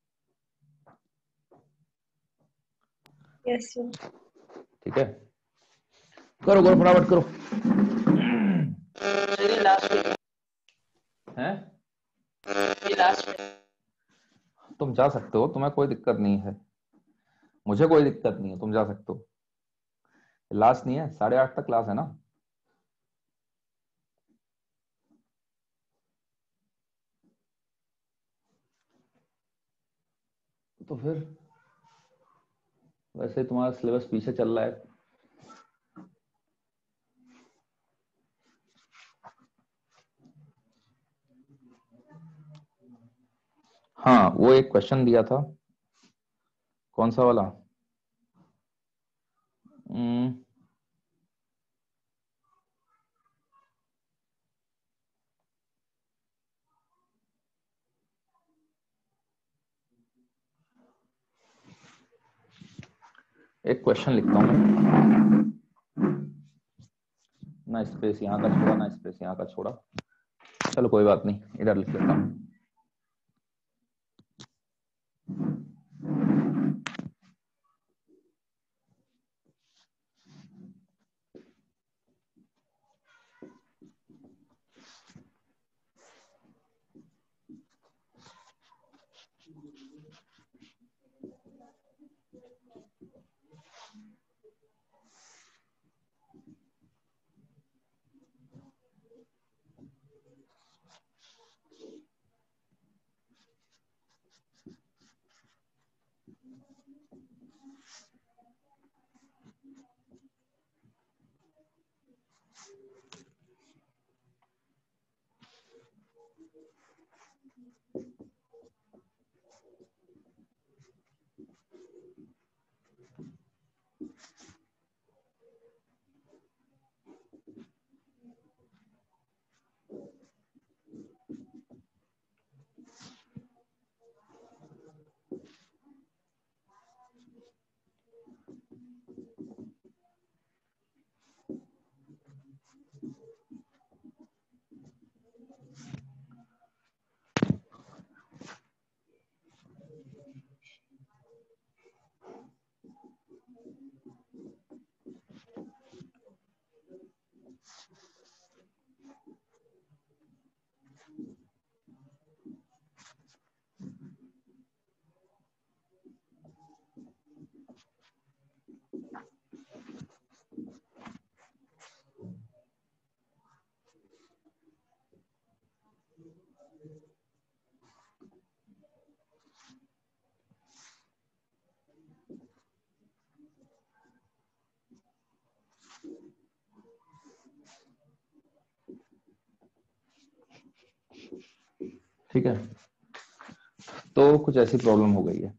Yes sir. ठीक है, करो करो फटाफट करो। सर ये लास्ट हैं, ये लास्ट है। तुम जा सकते हो, तुम्हें कोई दिक्कत नहीं है, मुझे कोई दिक्कत नहीं है, तुम जा सकते हो। लास्ट नहीं है, साढ़े आठ तक क्लास है ना। तो फिर वैसे तुम्हारा सिलेबस पीछे चल रहा है। हाँ, वो एक क्वेश्चन दिया था, कौन सा वाला, हम्म, एक क्वेश्चन लिखता हूँ मैं, ना स्पेस यहाँ का छोड़ा, ना स्पेस यहाँ का छोड़ा, चलो कोई बात नहीं, इधर लिख लेता हूँ। ठीक है, तो कुछ ऐसी प्रॉब्लम हो गई है।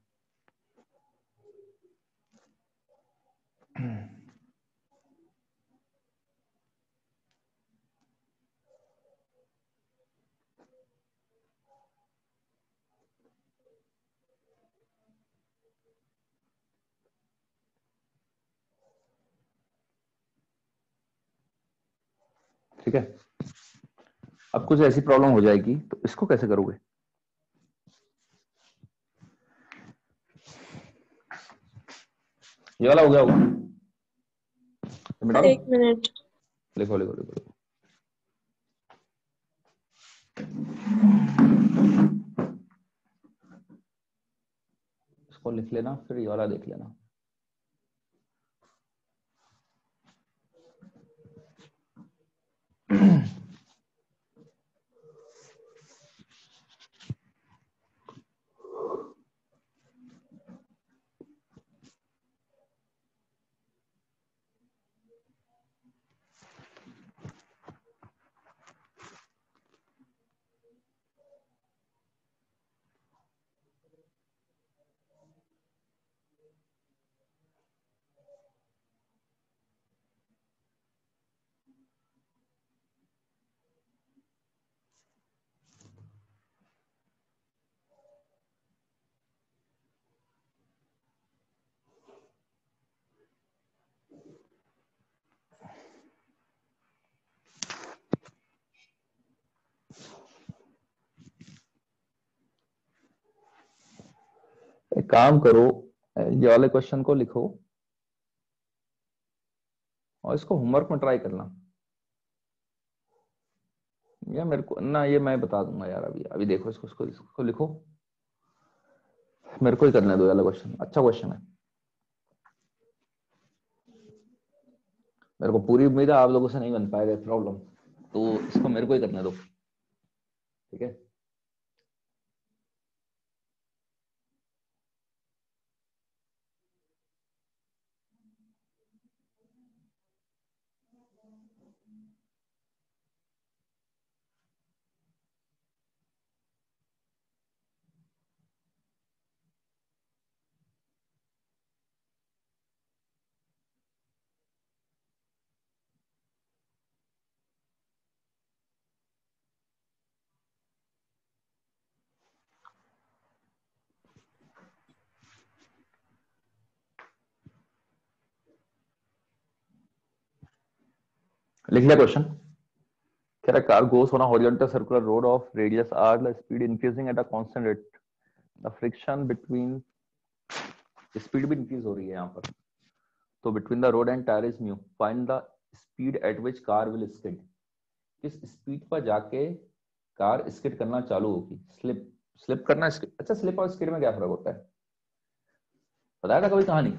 ठीक है, अब कुछ ऐसी प्रॉब्लम हो जाएगी तो इसको कैसे करोगे? ये वाला हो गया होगा, मिटा दो। एक मिनट। लिखो लिखो लिखो लिखो। इसको लिख लेना, फिर ये वाला देख लेना। एक काम करो, ये वाले क्वेश्चन को लिखो और इसको होमवर्क में ट्राई करना। या मेरे को ना, ये मैं बता दूंगा यार। अभी अभी देखो इसको, इसको, इसको लिखो, मेरे को ही करने दो। ये वाला क्वेश्चन अच्छा क्वेश्चन है, मेरे को पूरी उम्मीद है आप लोगों से नहीं बन पाएगा प्रॉब्लम, तो इसको मेरे को ही करने दो। ठीक है, लिख लिया क्वेश्चन? कह रहा car goes on a horizontal circular road of radius r, the speed increasing at a constant rate, the friction between, speed भी इंक्रीज हो रही है यहाँ पर, तो between the road and tire is mu, find the speed at which car will skid, किस speed पर जाके कार स्किड करना चालू होगी? स्लिप, स्लिप करना, skid। अच्छा, स्लिप और स्किड में क्या फर्क होता है, बताया था कभी कहानी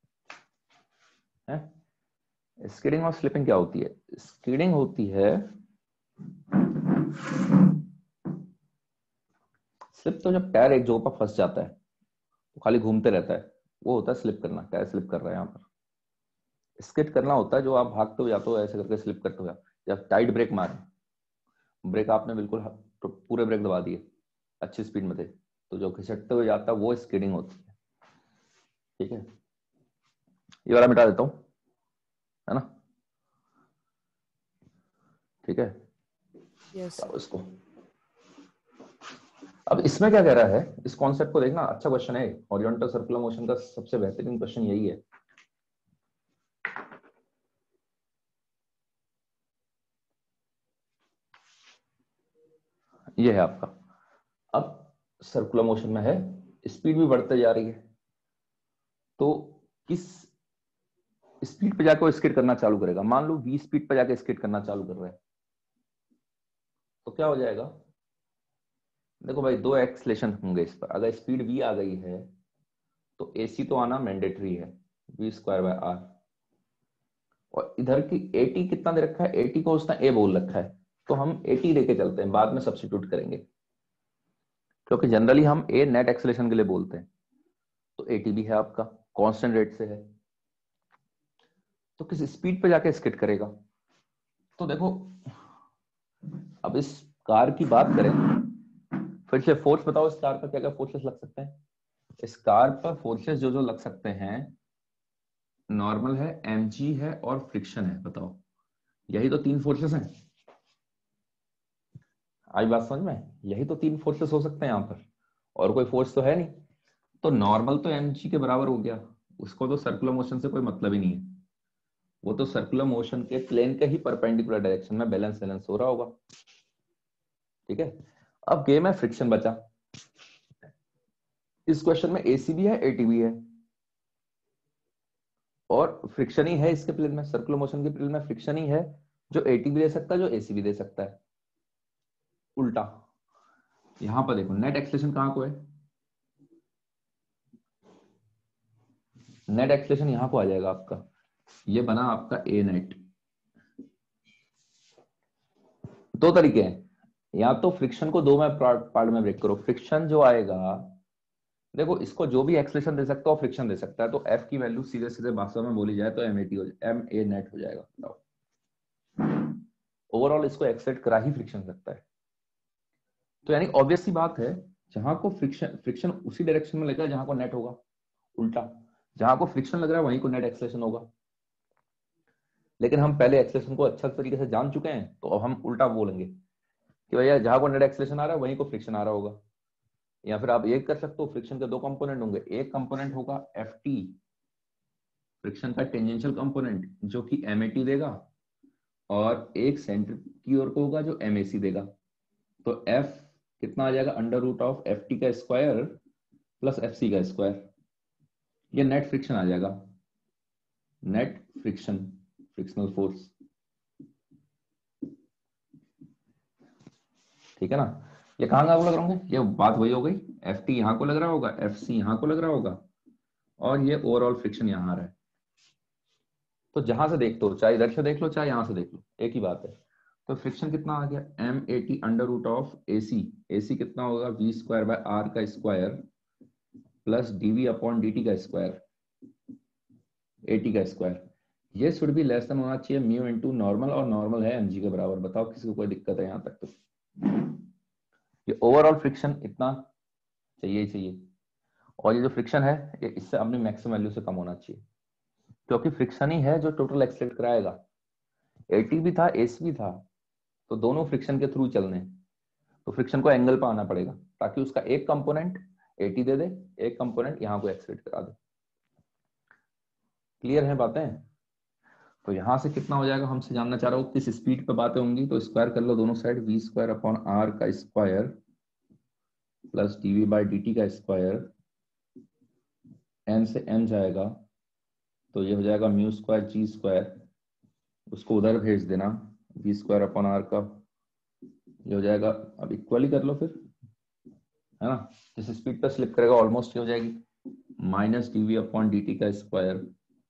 है? स्किडिंग और स्लिपिंग क्या होती है? स्किडिंग होती है, स्लिप तो जब टायर एक जगह पर फंस जाता है तो खाली घूमते रहता है, वो होता है स्लिप करना। टायर स्लिप कर रहा है यहाँ पर। स्किड करना होता है जो आप भागते हो जाते हो ऐसे करके स्लिप करते हो, जब टाइट ब्रेक मारे, ब्रेक आपने बिल्कुल तो पूरे ब्रेक दबा दिए, अच्छी स्पीड में थे, तो जो खिसकते हुए जाता है वो स्किडिंग होती है। ठीक है, ये वाला मिटा देता हूं, है ना? ठीक है, यस अब इसको, अब इसमें क्या कह रहा है, इस कॉन्सेप्ट को देखना, अच्छा क्वेश्चन है। हॉरिजॉन्टल सर्कुलर मोशन का सबसे बेहतरीन क्वेश्चन यही है। ये है आपका। अब सर्कुलर मोशन में है, स्पीड भी बढ़ते जा रही है, तो किस स्पीड पे जाकर वो स्किड करना चालू करेगा? मान लो वी स्पीड पे जाके स्किड करना चालू कर रहा है, तो क्या हो जाएगा? देखो भाई, दो एक्सलेशन होंगे इस पर। अगर स्पीड वी आ गई है तो एसी तो आना मैंडेटरी है, वी स्क्वायर बाय आर। और इधर की एटी कितना दे रखा है? एटी को उसने ए बोल रखा है, तो हम एटी लेके चलते हैं, बाद में सब्स्टिट्यूट करेंगे, क्योंकि जनरली हम ए नेट एक्सलेशन के लिए बोलते हैं। तो एटी भी है आपका, कांस्टेंट रेट से है, तो किस स्पीड पे जाके स्किड करेगा? तो देखो, अब इस कार की बात करें फिर से फोर्स बताओ, इस कार पर क्या क्या फोर्सेस लग सकते हैं? इस कार पर फोर्सेस जो जो लग सकते हैं, नॉर्मल है, एमजी है और फ्रिक्शन है। बताओ, यही तो तीन फोर्सेस हैं। आई बात समझ में? यही तो तीन फोर्सेस हो सकते हैं यहाँ पर, और कोई फोर्स तो है नहीं। तो नॉर्मल तो एमजी के बराबर हो गया, उसको तो सर्कुलर मोशन से कोई मतलब ही नहीं है, वो तो सर्कुलर मोशन के प्लेन के ही परपेंडिकुलर डायरेक्शन में बैलेंस बैलेंस हो रहा होगा। ठीक है, अब गेम है फ्रिक्शन बचा। इस क्वेश्चन में एसी भी है, एटी भी है, और फ्रिक्शन ही है इसके प्लेन में, सर्कुलर मोशन के प्लेन में फ्रिक्शन ही है, जो एटी भी दे सकता है, जो एसी भी दे सकता है। उल्टा यहां पर देखो, नेट एक्सलेशन कहां को है? नेट एक्सलेशन यहां को आ जाएगा आपका, ये बना आपका ए नेट। दो तरीके हैं, या तो फ्रिक्शन को दो में पार्ट में ब्रेक करो। फ्रिक्शन जो आएगा, देखो इसको जो भी एक्सलेशन दे सकता है वो फ्रिक्शन दे सकता है, तो एफ की वैल्यू सीधे सीधे भाषा में बोली जाए तो एम एटी हो जाए, एम ए नेट हो जाएगा। बताओ, ओवरऑल इसको एक्सेट करा ही फ्रिक्शन सकता है। तो यानी ऑब्वियस सी बात है, जहां को फ्रिक्शन फ्रिक्शन उसी डायरेक्शन में लगेगा जहां को नेट होगा। उल्टा, जहां को फ्रिक्शन लग रहा है वहीं को नेट एक्सलेशन होगा। लेकिन हम पहले एक्सलेशन को अच्छा तरीके से जान चुके हैं, तो अब हम उल्टा बोलेंगे कि भैया जहां को नेट एक्सलेशन आ रहा है वहीं को फ्रिक्शन आ रहा होगा। या फिर आप ये कर सकते हो, फ्रिक्शन के दो कंपोनेंट होंगे, एक कंपोनेंट होगा एफ टी, फ्रिक्शन का टेंजेंशियल कंपोनेंट, जो कि एम ए टी देगा, और एक सेंटर की ओर को होगा जो एम ए सी देगा। तो एफ कितना आ जाएगा, under root of F T का स्क्वायर प्लस एफ सी का स्क्वायर, ये नेट फ्रिक्शन आ जाएगा, नेट फ्रिक्शन, फ्रिक्शनल फोर्स। ठीक है ना? ये कहां कहां को लग रहे होंगे? ये बात वही हो गई, एफ टी यहां को लग रहा होगा, एफ सी यहां को लग रहा होगा, और ये ओवरऑल फ्रिक्शन यहां आ रहा है। तो जहां से देखते हो, चाहे इधर से देख लो चाहे यहां से देख लो, एक ही बात है। तो फ्रिक्शन कितना आ गया, M A T under root of A C, A C कितना होगा, वी स्क्वायर बाय आर का square plus D V upon D T का स्क्वायर, ए टी का स्क्वायर। ये शुड भी लेस देन होना चाहिए म्यू इनटू नॉर्मल, और नॉर्मल है एमजी के बराबर। बताओ किसी को कोई दिक्कत है यहां तक? तो ये ओवरऑल फ्रिक्शन इतना चाहिए ही चाहिए, और ये जो फ्रिक्शन है ये इससे अपनी मैक्सिमम वैल्यू से कम होना चाहिए, क्योंकि फ्रिक्शन ही है जो टोटल एक्सलेट कराएगा। एटी भी था, एसी भी था, तो दोनों फ्रिक्शन के थ्रू चलने हैं, तो फ्रिक्शन को एंगल पर आना पड़ेगा, ताकि उसका एक कंपोनेंट एटी दे दे, एक कंपोनेंट यहां को एक्सलेट करा दे। क्लियर है बातें? तो यहां से कितना हो जाएगा, हमसे जानना चाह रहा हूं किस स्पीड पे बातें होंगी, तो स्क्वायर कर लो दोनों side, V square upon R का square plus D V by D T का स्क्वायर, एम से एम जाएगा तो ये हो जाएगा म्यू स्क्वायर जी स्क्वायर, उसको उधर भेज देना, वी स्क्वायर अपॉन आर का, ये हो जाएगा, अब इक्वली कर लो फिर, है ना? जिस स्पीड पर स्लिप करेगा ऑलमोस्ट ये हो जाएगी, minus D V upon D T का स्क्वायर,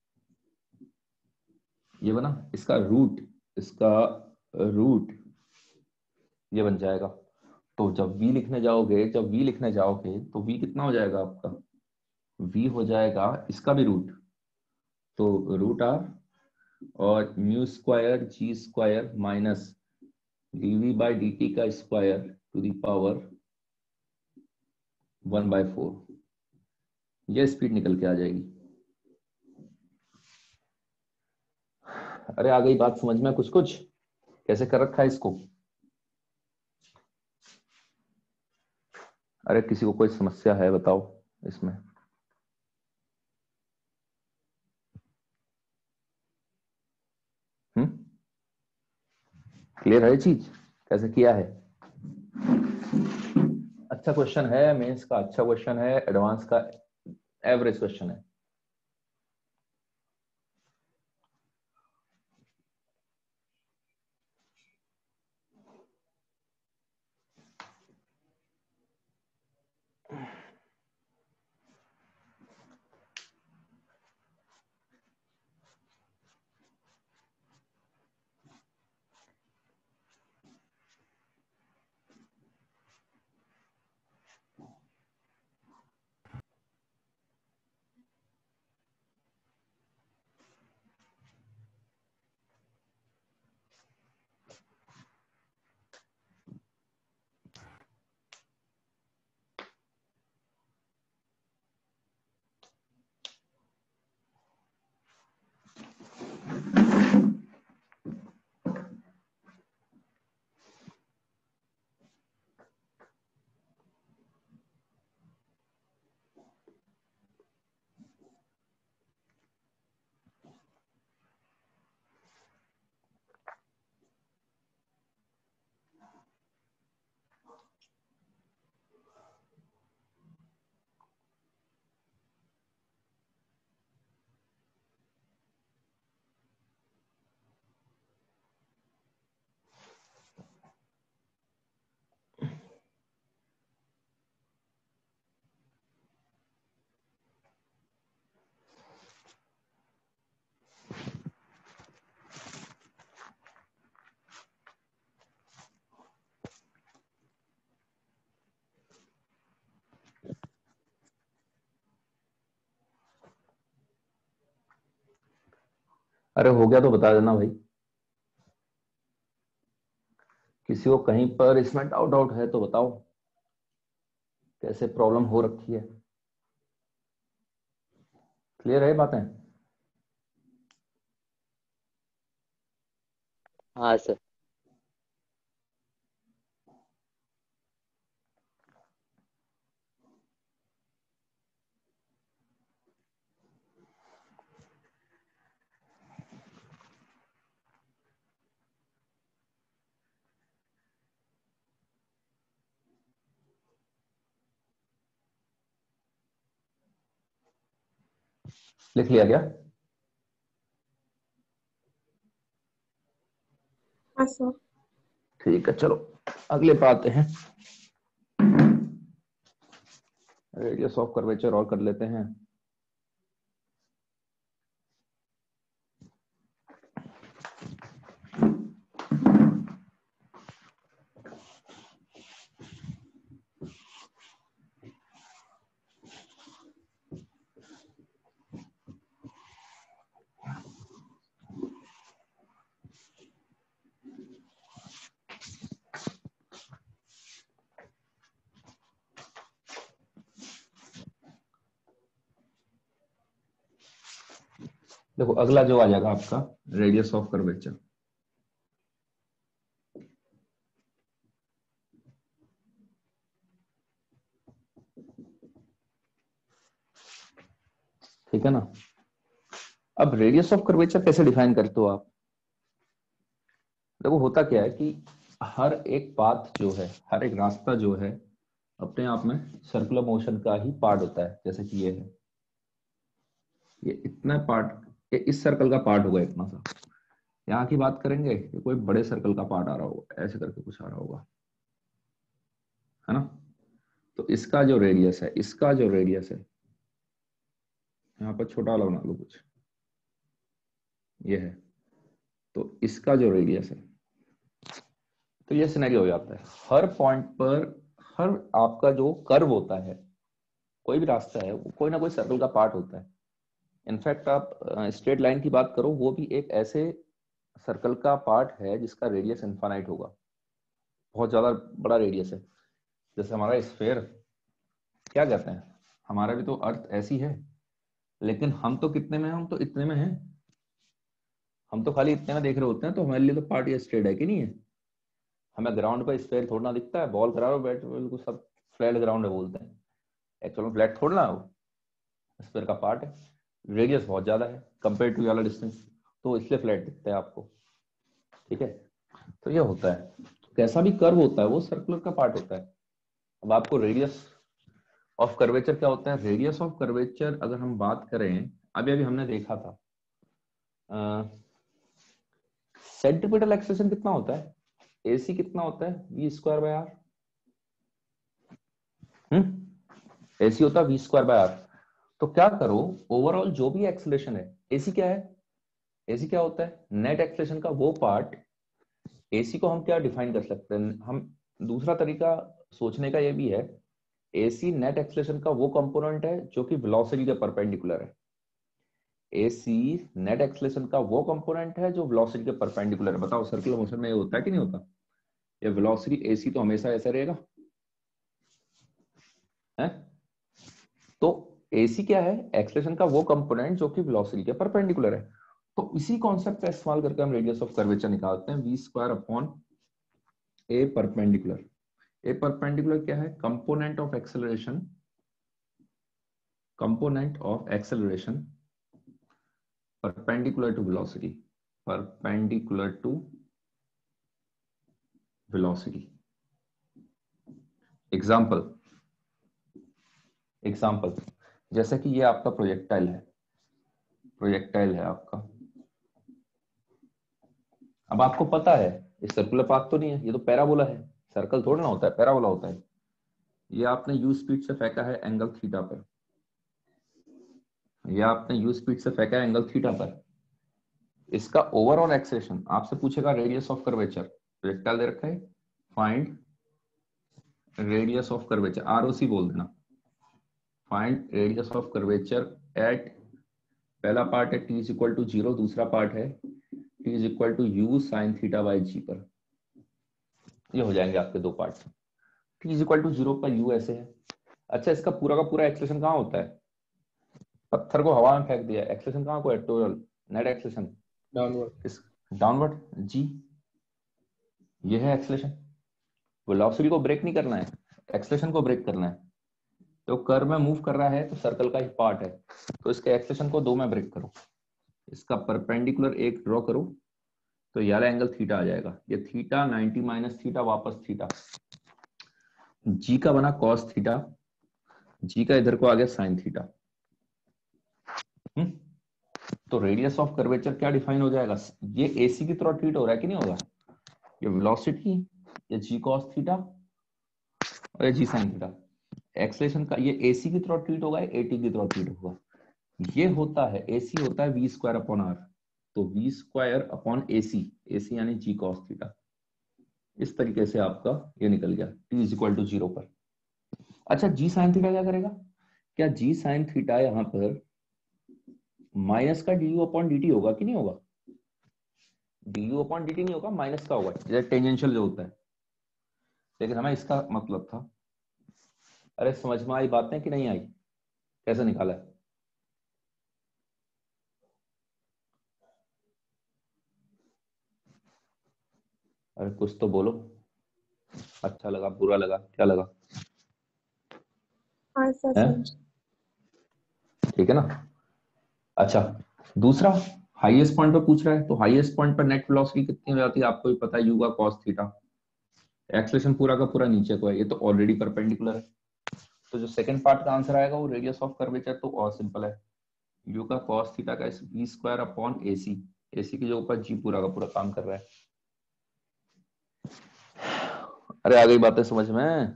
ये बना इसका रूट, इसका रूट ये बन जाएगा। तो जब v लिखने जाओगे, जब v लिखने जाओगे तो v कितना हो जाएगा आपका, v हो जाएगा इसका भी रूट, तो रूट आर और mu square G square minus D V by D T का square to the power one by four, यह स्पीड निकल के आ जाएगी। अरे आ गई बात समझ में कुछ कुछ? कैसे कर रखा है इसको? अरे किसी को कोई समस्या है बताओ इसमें? हम्म, क्लियर है चीज कैसे किया है? अच्छा क्वेश्चन है, मेंस का अच्छा क्वेश्चन है, एडवांस का एवरेज क्वेश्चन है। अरे हो गया तो बता देना भाई, किसी को कहीं पर इसमें डाउट डाउट है तो बताओ, कैसे प्रॉब्लम हो रखी है। क्लियर है बातें? हाँ सर। लिख लिया क्या? हाँ सर। ठीक है, चलो अगले पे आते हैं। रेडियस ऑफ कर्वेचर और कर लेते हैं। देखो अगला जो आ जाएगा आपका रेडियस ऑफ कर्वेचर। ठीक है ना? अब रेडियस ऑफ कर्वेचर कैसे डिफाइन करते हो आप? देखो होता क्या है कि हर एक पाथ जो है, हर एक रास्ता जो है अपने आप में सर्कुलर मोशन का ही पार्ट होता है। जैसे कि ये है, ये इतना पार्ट, ये इस सर्कल का पार्ट होगा इतना सा। यहाँ की बात करेंगे कि कोई बड़े सर्कल का पार्ट आ रहा होगा, ऐसे करके कुछ आ रहा होगा, है ना? तो इसका जो रेडियस है, इसका जो रेडियस है, यहाँ पर छोटा वाला बना लो कुछ, ये है, तो इसका जो रेडियस है, तो ये सिनेरियो हो जाता है। हर पॉइंट पर, हर आपका जो कर्व होता है, कोई भी रास्ता है, वो कोई ना कोई सर्कल का पार्ट होता है। इनफैक्ट आप स्ट्रेट लाइन की बात करो, वो भी एक ऐसे सर्कल का पार्ट है जिसका रेडियस इनफाइनाइट होगा, बहुत ज्यादा बड़ा रेडियस है। जैसे हमारा स्फेयर, क्या कहते हैं, हमारा भी तो अर्थ ऐसी है, लेकिन हम तो कितने में हैं? हम तो इतने में हैं, हम तो खाली इतने में देख रहे होते हैं, तो हमारे लिए तो पार्ट ये स्ट्रेट है कि नहीं है? हमें ग्राउंड पर स्फेयर थोड़ा ना दिखता है, बॉल करा लो बैट, बिल्कुल सब फ्लैट ग्राउंड है बोलते हैं, एक्चुअल में फ्लैट थोड़ा ना हो, स्फेयर का पार्ट है। रेडियस बहुत ज्यादा है कंपेयर टू वाला डिस्टेंस, तो इसलिए फ्लैट दिखता है आपको। ठीक है, तो ये होता है, कैसा भी कर्व होता है वो सर्कुलर का पार्ट होता है। अब आपको रेडियस ऑफ कर्वेचर क्या होता है? रेडियस ऑफ कर्वेचर अगर हम बात करें, अभी अभी हमने देखा था, सेंट्रीपिटल एक्सेलरेशन कितना होता है, एसी कितना होता है, वी स्क्वायर बाय आर। हम्म एसी होता है वी स्क्वायर बाय आर। तो क्या करो, ओवरऑल जो भी एक्सेलरेशन है, एसी क्या है, एसी क्या होता है, नेट एक्सेलरेशन का वो पार्ट। एसी को हम क्या डिफाइन कर सकते हैं, हम दूसरा तरीका सोचने का ये भी है, एसी नेट एक्सेलरेशन का वो कंपोनेंट है जो कि वेलोसिटी के परपेंडिकुलर है। एसी नेट एक्सेलरेशन का वो कंपोनेंट है जो वेलोसिटी के परपेंडिकुलर है। बताओ सर्कुलर मोशन में ये होता है कि नहीं होता? ये वेलोसिटी एसी तो हमेशा ऐसा रहेगा, है? तो एसी क्या है, एक्सेलरेशन का वो कंपोनेंट जो कि वेलोसिटी के परपेंडिकुलर है। तो इसी कॉन्सेप्ट का इस्तेमाल करके हम रेडियस ऑफ कर्वेचर निकालते हैं, V square upon A perpendicular. A perpendicular क्या है, component of acceleration, component of acceleration perpendicular to velocity, perpendicular to velocity। Example example जैसे कि ये आपका प्रोजेक्टाइल है, प्रोजेक्टाइल है आपका। अब आपको पता है ये सर्कुलर पाथ तो नहीं है, ये तो पैराबोला है, सर्कल थोड़ा ना होता है, पैराबोला होता है। ये आपने यू स्पीड से फेंका है एंगल थीटा पर, ये आपने यू स्पीड से फेंका है एंगल थीटा पर। इसका ओवरऑल एक्सेलरेशन आपसे पूछेगा रेडियस ऑफ कर्वेचर, प्रोजेक्टाइल दे रखा है, find radius of curvature, ROC बोल देना, find radius of curvature at पहला पार्ट है T is equal to zero, दूसरा पार्ट है T is equal to U sine theta by G पर। ये हो जाएंगे आपके दो part. T is equal to zero पर यू ऐसे है। अच्छा, इसका पूरा का पूरा एक्सलेशन कहाँ होता है? पत्थर को हवा में फेंक दिया, एक्सलेशन कहाँ को है? Total net acceleration downward. इस डाउनवर्ड जी, ये है एक्सलेशन। वेलोसिटी को ब्रेक नहीं करना है, एक्सलेशन को ब्रेक करना है। तो कर्व में मूव कर रहा है तो सर्कल का ही पार्ट है, तो इसके एक्सलेशन को दो में ब्रेक करो। इसका परपेंडिकुलर एक ड्रॉ करो तो ये वाला एंगल थीटा आ जाएगा। ये थीटा नाइंटी माइनस थीटा वापस थीटा, जी का बना कॉस थीटा, जी का इधर को आ गया साइन थीटा। हम्म तो रेडियस ऑफ कर्वेचर क्या डिफाइन हो जाएगा? ये एसी की तरह ट्रीट हो रहा है कि नहीं होगा? ये वेलोसिटी, ये जी कॉस थीटा और ये जी साइन थीटा। एक्सलेशन का ये एसी की तरह ट्रीट होगा, एटी की तरह ट्रीट होगा। ये होता है एसी होता है वी स्क्वायर अपॉन आर, तो we square upon A C, A C यानी जी कॉस थीटा। इस तरीके से आपका ये निकल गया T is equal to zero पर। अच्छा, जी साइन थीटा क्या करेगा? क्या जी साइन थीटा यहां पर माइनस का D U upon D T होगा कि नहीं होगा? D U upon D T नहीं होगा, माइनस का होगा, जैसे टेंजेंशियल जो होता है। लेकिन हमें इसका मतलब था। अरे समझ में आई बातें कि नहीं आई? कैसे निकाला है? अरे कुछ तो बोलो। अच्छा लगा, बुरा लगा, क्या लगा? हाँ सर है समझ। ठीक है ना? अच्छा, दूसरा हाईएस्ट पॉइंट पर पूछ रहा है, तो हाईएस्ट पॉइंट पर नेट वेलोसिटी कितनी हो जाती है? आपको भी पता है, यू का कॉस थीटा। एक्सलेशन पूरा का पूरा नीचे को है, ये तो ऑलरेडी परपेंडिकुलर है। तो जो सेकंड पार्ट का आंसर आएगा वो रेडियस ऑफ कर्वेचर, तो और सिंपल है, यू का कॉस थीटा का V square upon A C, A C के जो ऊपर जी पूरा का पूरा काम कर रहा है। अरे आ गई बातें समझ में?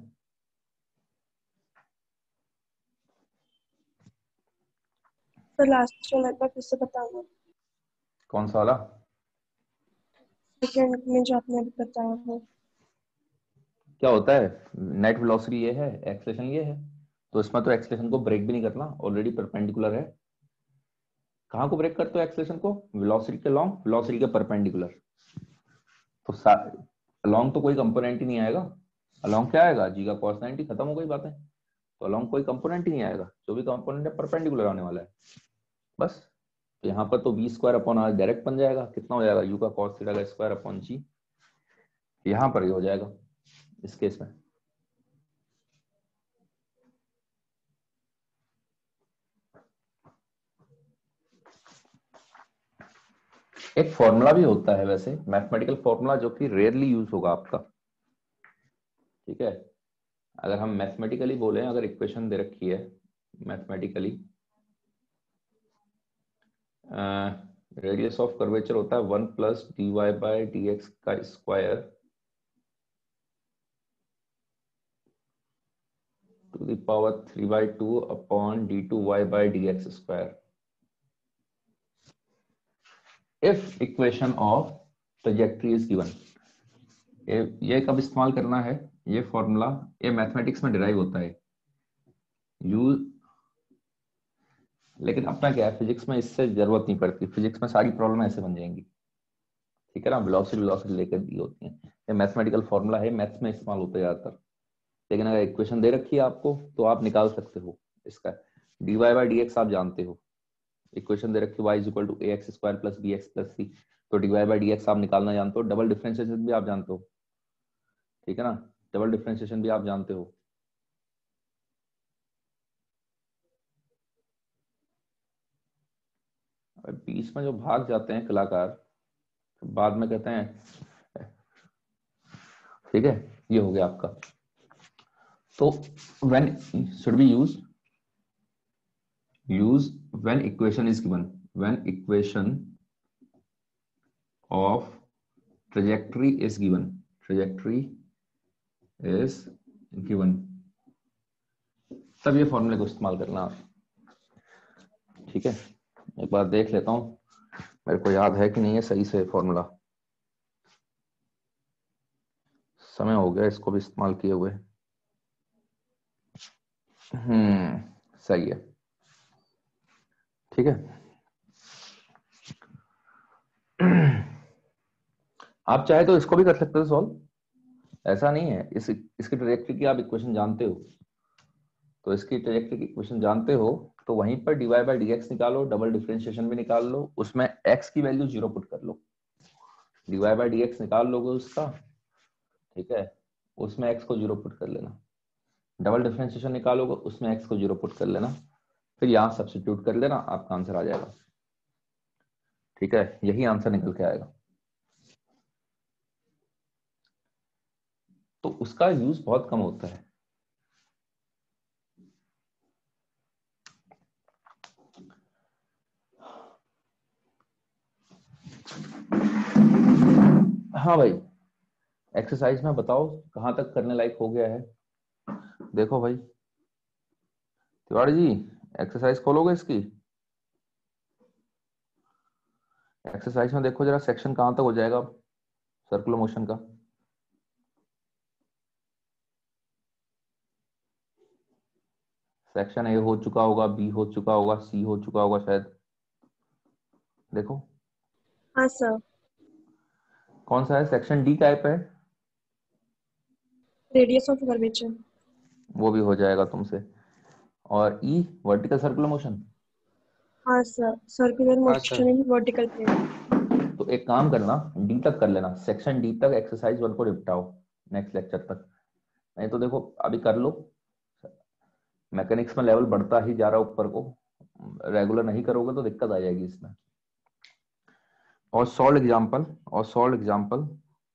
सर लास्ट वाला एक बार फिर से बताना। कौन सा वाला? सेकंड में जो आपने अभी बताया वो। क्या होता है? नेट वेलोसिटी ये है, एक्सलेशन ये है, तो इसमें तो एक्सलेशन को ब्रेक भी नहीं करना, ऑलरेडी परपेंडिकुलर है। कहाँ को ब्रेक करते हो एक्सलेशन को? वेलोसिटी के लॉन्ग, वेलोसिटी के परपेंडिकुलर। तो अलोंग तो कोई कंपोनेंट ही नहीं आएगा। अलोंग क्या आएगा? जी का कॉस नाइंटी, खत्म हो गई बातें। तो अलोंग कोई कंपोनेंट ही नहीं आएगा, जो भी कंपोनेंट है परपेंडिकुलर आने वाला है बस। तो यहाँ पर तो we square upon r direct बन जाएगा, कितना हो जाएगा? यू का कॉस थीटा का स्क्वायर अपॉन जी, यहाँ पर ये हो जाएगा इस केस में। एक फॉर्मूला भी होता है वैसे, मैथमेटिकल फॉर्मूला, जो कि रेयरली यूज होगा आपका। ठीक है, अगर हम मैथमेटिकली बोले, अगर इक्वेशन दे रखी है मैथमेटिकली, रेडियस ऑफ कर्वेचर होता है one plus d y by d x का square to the power three by two upon d two y by d x square if equation of trajectory is given. ये ये कब इस्तेमाल करना है? ये फॉर्मूला ये मैथमेटिक्स में डिराइव होता है यूज, लेकिन अपना क्या है, फिजिक्स में इससे जरूरत नहीं पड़ती। फिजिक्स में सारी प्रॉब्लम ऐसे बन जाएंगी, ठीक है ना? वेलोसिटी वेलोसिटी लेकर दी होती है। ये मैथमेटिकल फॉर्मूला है, मैथ्स में इस्तेमाल होता है ज्यादातर। लेकिन अगर इक्वेशन दे रखी है आपको तो आप निकाल सकते हो इसका। D y by d x आप जानते हो, इक्वेशन दे रखी है y is equal to a x square plus b x plus c, तो d y by d x आप निकालना जानते हो। डबल डिफरेंशिएशन भी आप जानते हो, ठीक है ना? डबल डिफरेंशिएशन भी आप जानते हो। बीच में जो भाग जाते हैं कलाकार, तो बाद में कहते हैं, ठीक है, ये हो गया आपका। तो when should be use use when equation is given, when equation of trajectory is given, trajectory is given, तब ये फॉर्मूले को इस्तेमाल करना। ठीक है, एक बार देख लेता हूं मेरे को याद है कि नहीं है सही से फॉर्मूला। समय हो गया इसको भी इस्तेमाल किए हुए। हम्म सही है, ठीक है। आप चाहे तो इसको भी कर सकते हो सॉल्व, ऐसा नहीं है। इस इसकी ट्रैजेक्टरी की आप इक्वेशन जानते हो, तो इसकी ट्रैजेक्टरी की इक्वेशन जानते हो तो वहीं पर dy बाई डी एक्स निकालो, डबल डिफरेंशिएशन भी निकाल लो, उसमें x की वैल्यू जीरो पुट कर लो, dy बाई डी एक्स निकाल लोगे उसका, ठीक है, उसमें x को जीरो पुट कर लेना, डबल डिफरेंशिएशन निकालोगे उसमें x को जीरो पुट कर लेना, फिर यहां सब्स्टिट्यूट कर लेना, आपका आंसर आ जाएगा। ठीक है, यही आंसर निकल के आएगा। तो उसका यूज बहुत कम होता है। हाँ भाई, एक्सरसाइज में बताओ कहां तक करने लायक हो गया है। देखो भाई तिवारी जी, एक्सरसाइज खोलोगे इसकी, एक्सरसाइज में देखो जरा सेक्शन कहां तक हो जाएगा सर्कुलर मोशन का। सेक्शन ए हो चुका होगा, बी हो चुका होगा, सी हो चुका होगा शायद। देखो हाँ सर। कौन सा है, सेक्शन डी टाइप है, रेडियस ऑफ कर्वेचर। वो भी हो जाएगा तुमसे। और ई वर्टिकल सर्कुलर मोशन। हाँ सर, सर्कुलर हाँ sir. Motion in vertical plane. तो एक काम करना, डी तक कर लेना, सेक्शन डी तक एक्सरसाइज वन को निपटाओ नेक्स्ट लेक्चर तक। नहीं तो देखो अभी कर लो, मैकेनिक्स में लेवल बढ़ता ही जा रहा है ऊपर को, रेगुलर नहीं करोगे तो दिक्कत आ जाएगी इसमें। और सॉल्व एग्जांपल, और सॉल्व एग्जांपल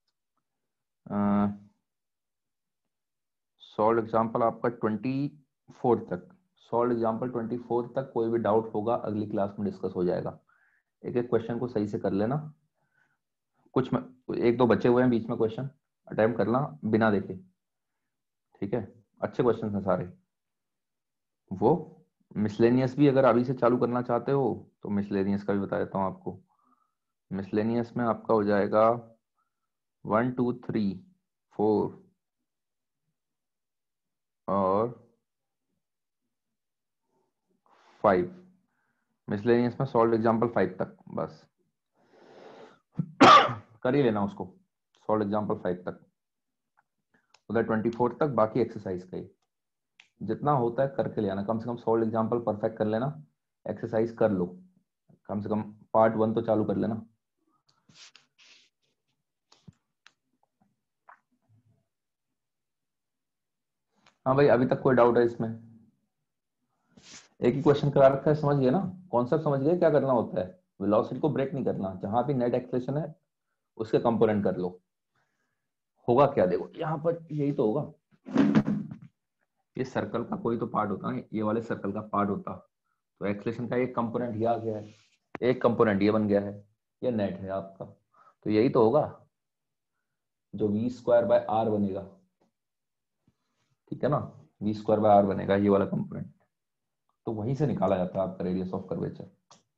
सॉल्व एग्जांपल आपका ट्वेंटी फोर तक, सॉल्व एग्जांपल ट्वेंटी फोर तक कोई भी डाउट होगा अगली क्लास में डिस्कस हो जाएगा। एक एक क्वेश्चन को सही से कर लेना, कुछ में, एक दो बचे हुए हैं बीच में क्वेश्चन, अटेम्प्ट करना बिना देखे, ठीक है, अच्छे क्वेश्चन हैं सारे। वो मिसलेनियस भी अगर अभी से चालू करना चाहते हो तो मिसलेनियस का भी बता देता हूँ आपको। मिसलेनियस में आपका हो जाएगा वन टू थ्री फोर और फाइव, मिसलेनियस में सॉल्व एग्जांपल फाइव तक बस कर ही लेना उसको, सॉल्व एग्जांपल फाइव तक, उधर ट्वेंटी फोर तक बाकी एक्सरसाइज का ही जितना होता है करके ले आना। कम से कम सॉल्व एग्जांपल परफेक्ट कर लेना, एक्सरसाइज कर लो, कम से कम पार्ट वन तो चालू कर लेना। हाँ भाई, अभी तक कोई डाउट है इसमें? एक ही क्वेश्चन करा रखा है, समझ गए ना, कॉन्सेप्ट समझ गए क्या करना होता है। वेलोसिटी को ब्रेक नहीं करना, जहां भी नेट एक्सेलरेशन है उसके कंपोनेंट कर लो। होगा क्या, देखो यहाँ पर यही तो होगा, ये सर्कल का कोई तो पार्ट होता है, ये वाले सर्कल का पार्ट होता, तो एक्सेलरेशन का एक कंपोनेंट ये आ गया है, एक कंपोनेंट ये बन गया है, ये नेट है आपका, तो यही तो होगा जो वी स्क्वायर बाय आर बनेगा, ठीक है ना, वी स्क्वायर बाय आर बनेगा ये वाला कंपोनेंट, तो वहीं से निकाला जाता है आपका रेडियस ऑफ कर्वेचर।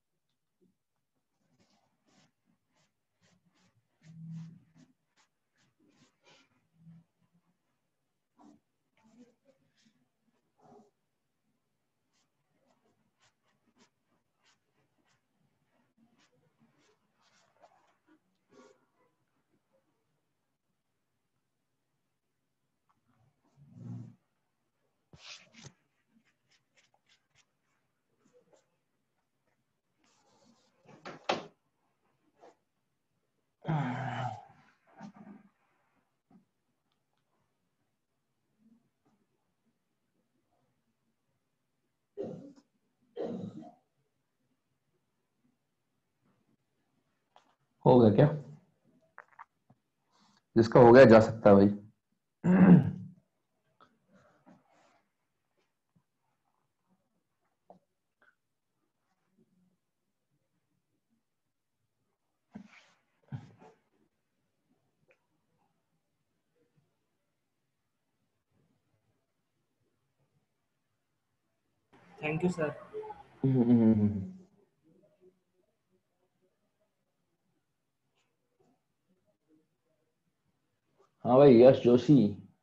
हो गया क्या? जिसका हो गया जा सकता है भाई। Thank you sir. हाँ भाई यश जोशी,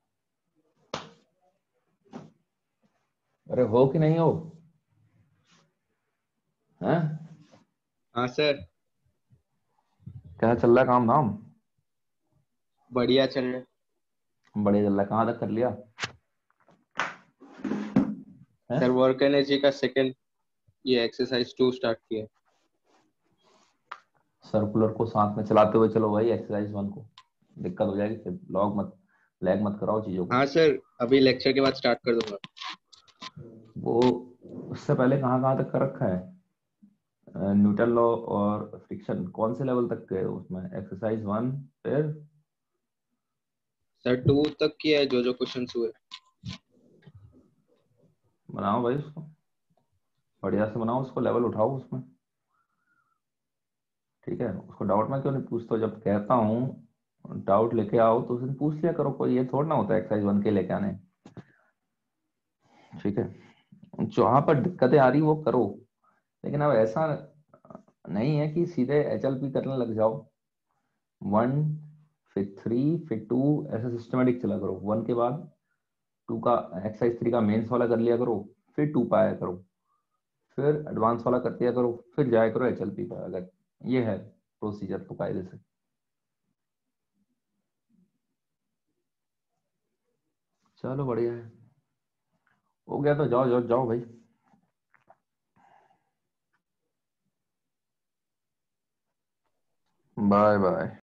अरे हो कि नहीं हो? हैं? हाँ सर। क्या चल रहा है काम धाम? बढ़िया चल रहा है। बढ़िया चल रहा है। कहाँ तक कर लिया है? सर वर्क एनर्जी का सेकंड ये एक्सरसाइज टू स्टार्ट किया। सर्कुलर को साथ में चलाते हुए चलो भाई, एक्सरसाइज वन को दिक्कत हो जाएगी फिर। लॉग मत लैग मत कराओ चीजों को। हाँ सर, अभी लेक्चर के बाद स्टार्ट कर दूंगा। वो उससे पहले कहाँ कहाँ तक कर रखा है? न्यूटन लॉ और फ्रिक्शन कौन से लेवल तक गए हो उसमें? एक्सरसाइज वन, फिर सर टू तक किया है, जो जो क्वेश्चंस हुए। बनाओ भाई उसको, बढ़िया से बनाओ उसको, लेवल उठाओ उसमें। ठीक है, उसको डाउट में क्यों नहीं पूछता? जब कहता हूँ डाउट लेके आओ तो उसने पूछ लिया करो, कोई ये थोड़ा ना होता है एक्सरसाइज वन के लेके आने। ठीक है, जहाँ पर दिक्कतें आ रही वो करो, लेकिन अब ऐसा नहीं है कि सीधे एच एल पी करने लग जाओ। वन फिर थ्री फिर टू, ऐसा सिस्टमेटिक चला करो। वन के बाद टू का एक्सरसाइज थ्री का मेंस वाला कर लिया करो, फिर टू पाया करो, फिर एडवांस वाला कर दिया करो, फिर जाया करो एच एल पी पर। अगर ये है प्रोसीजर तो कायदे से। चलो बढ़िया है, हो गया तो जाओ जाओ जाओ भाई। Bye bye.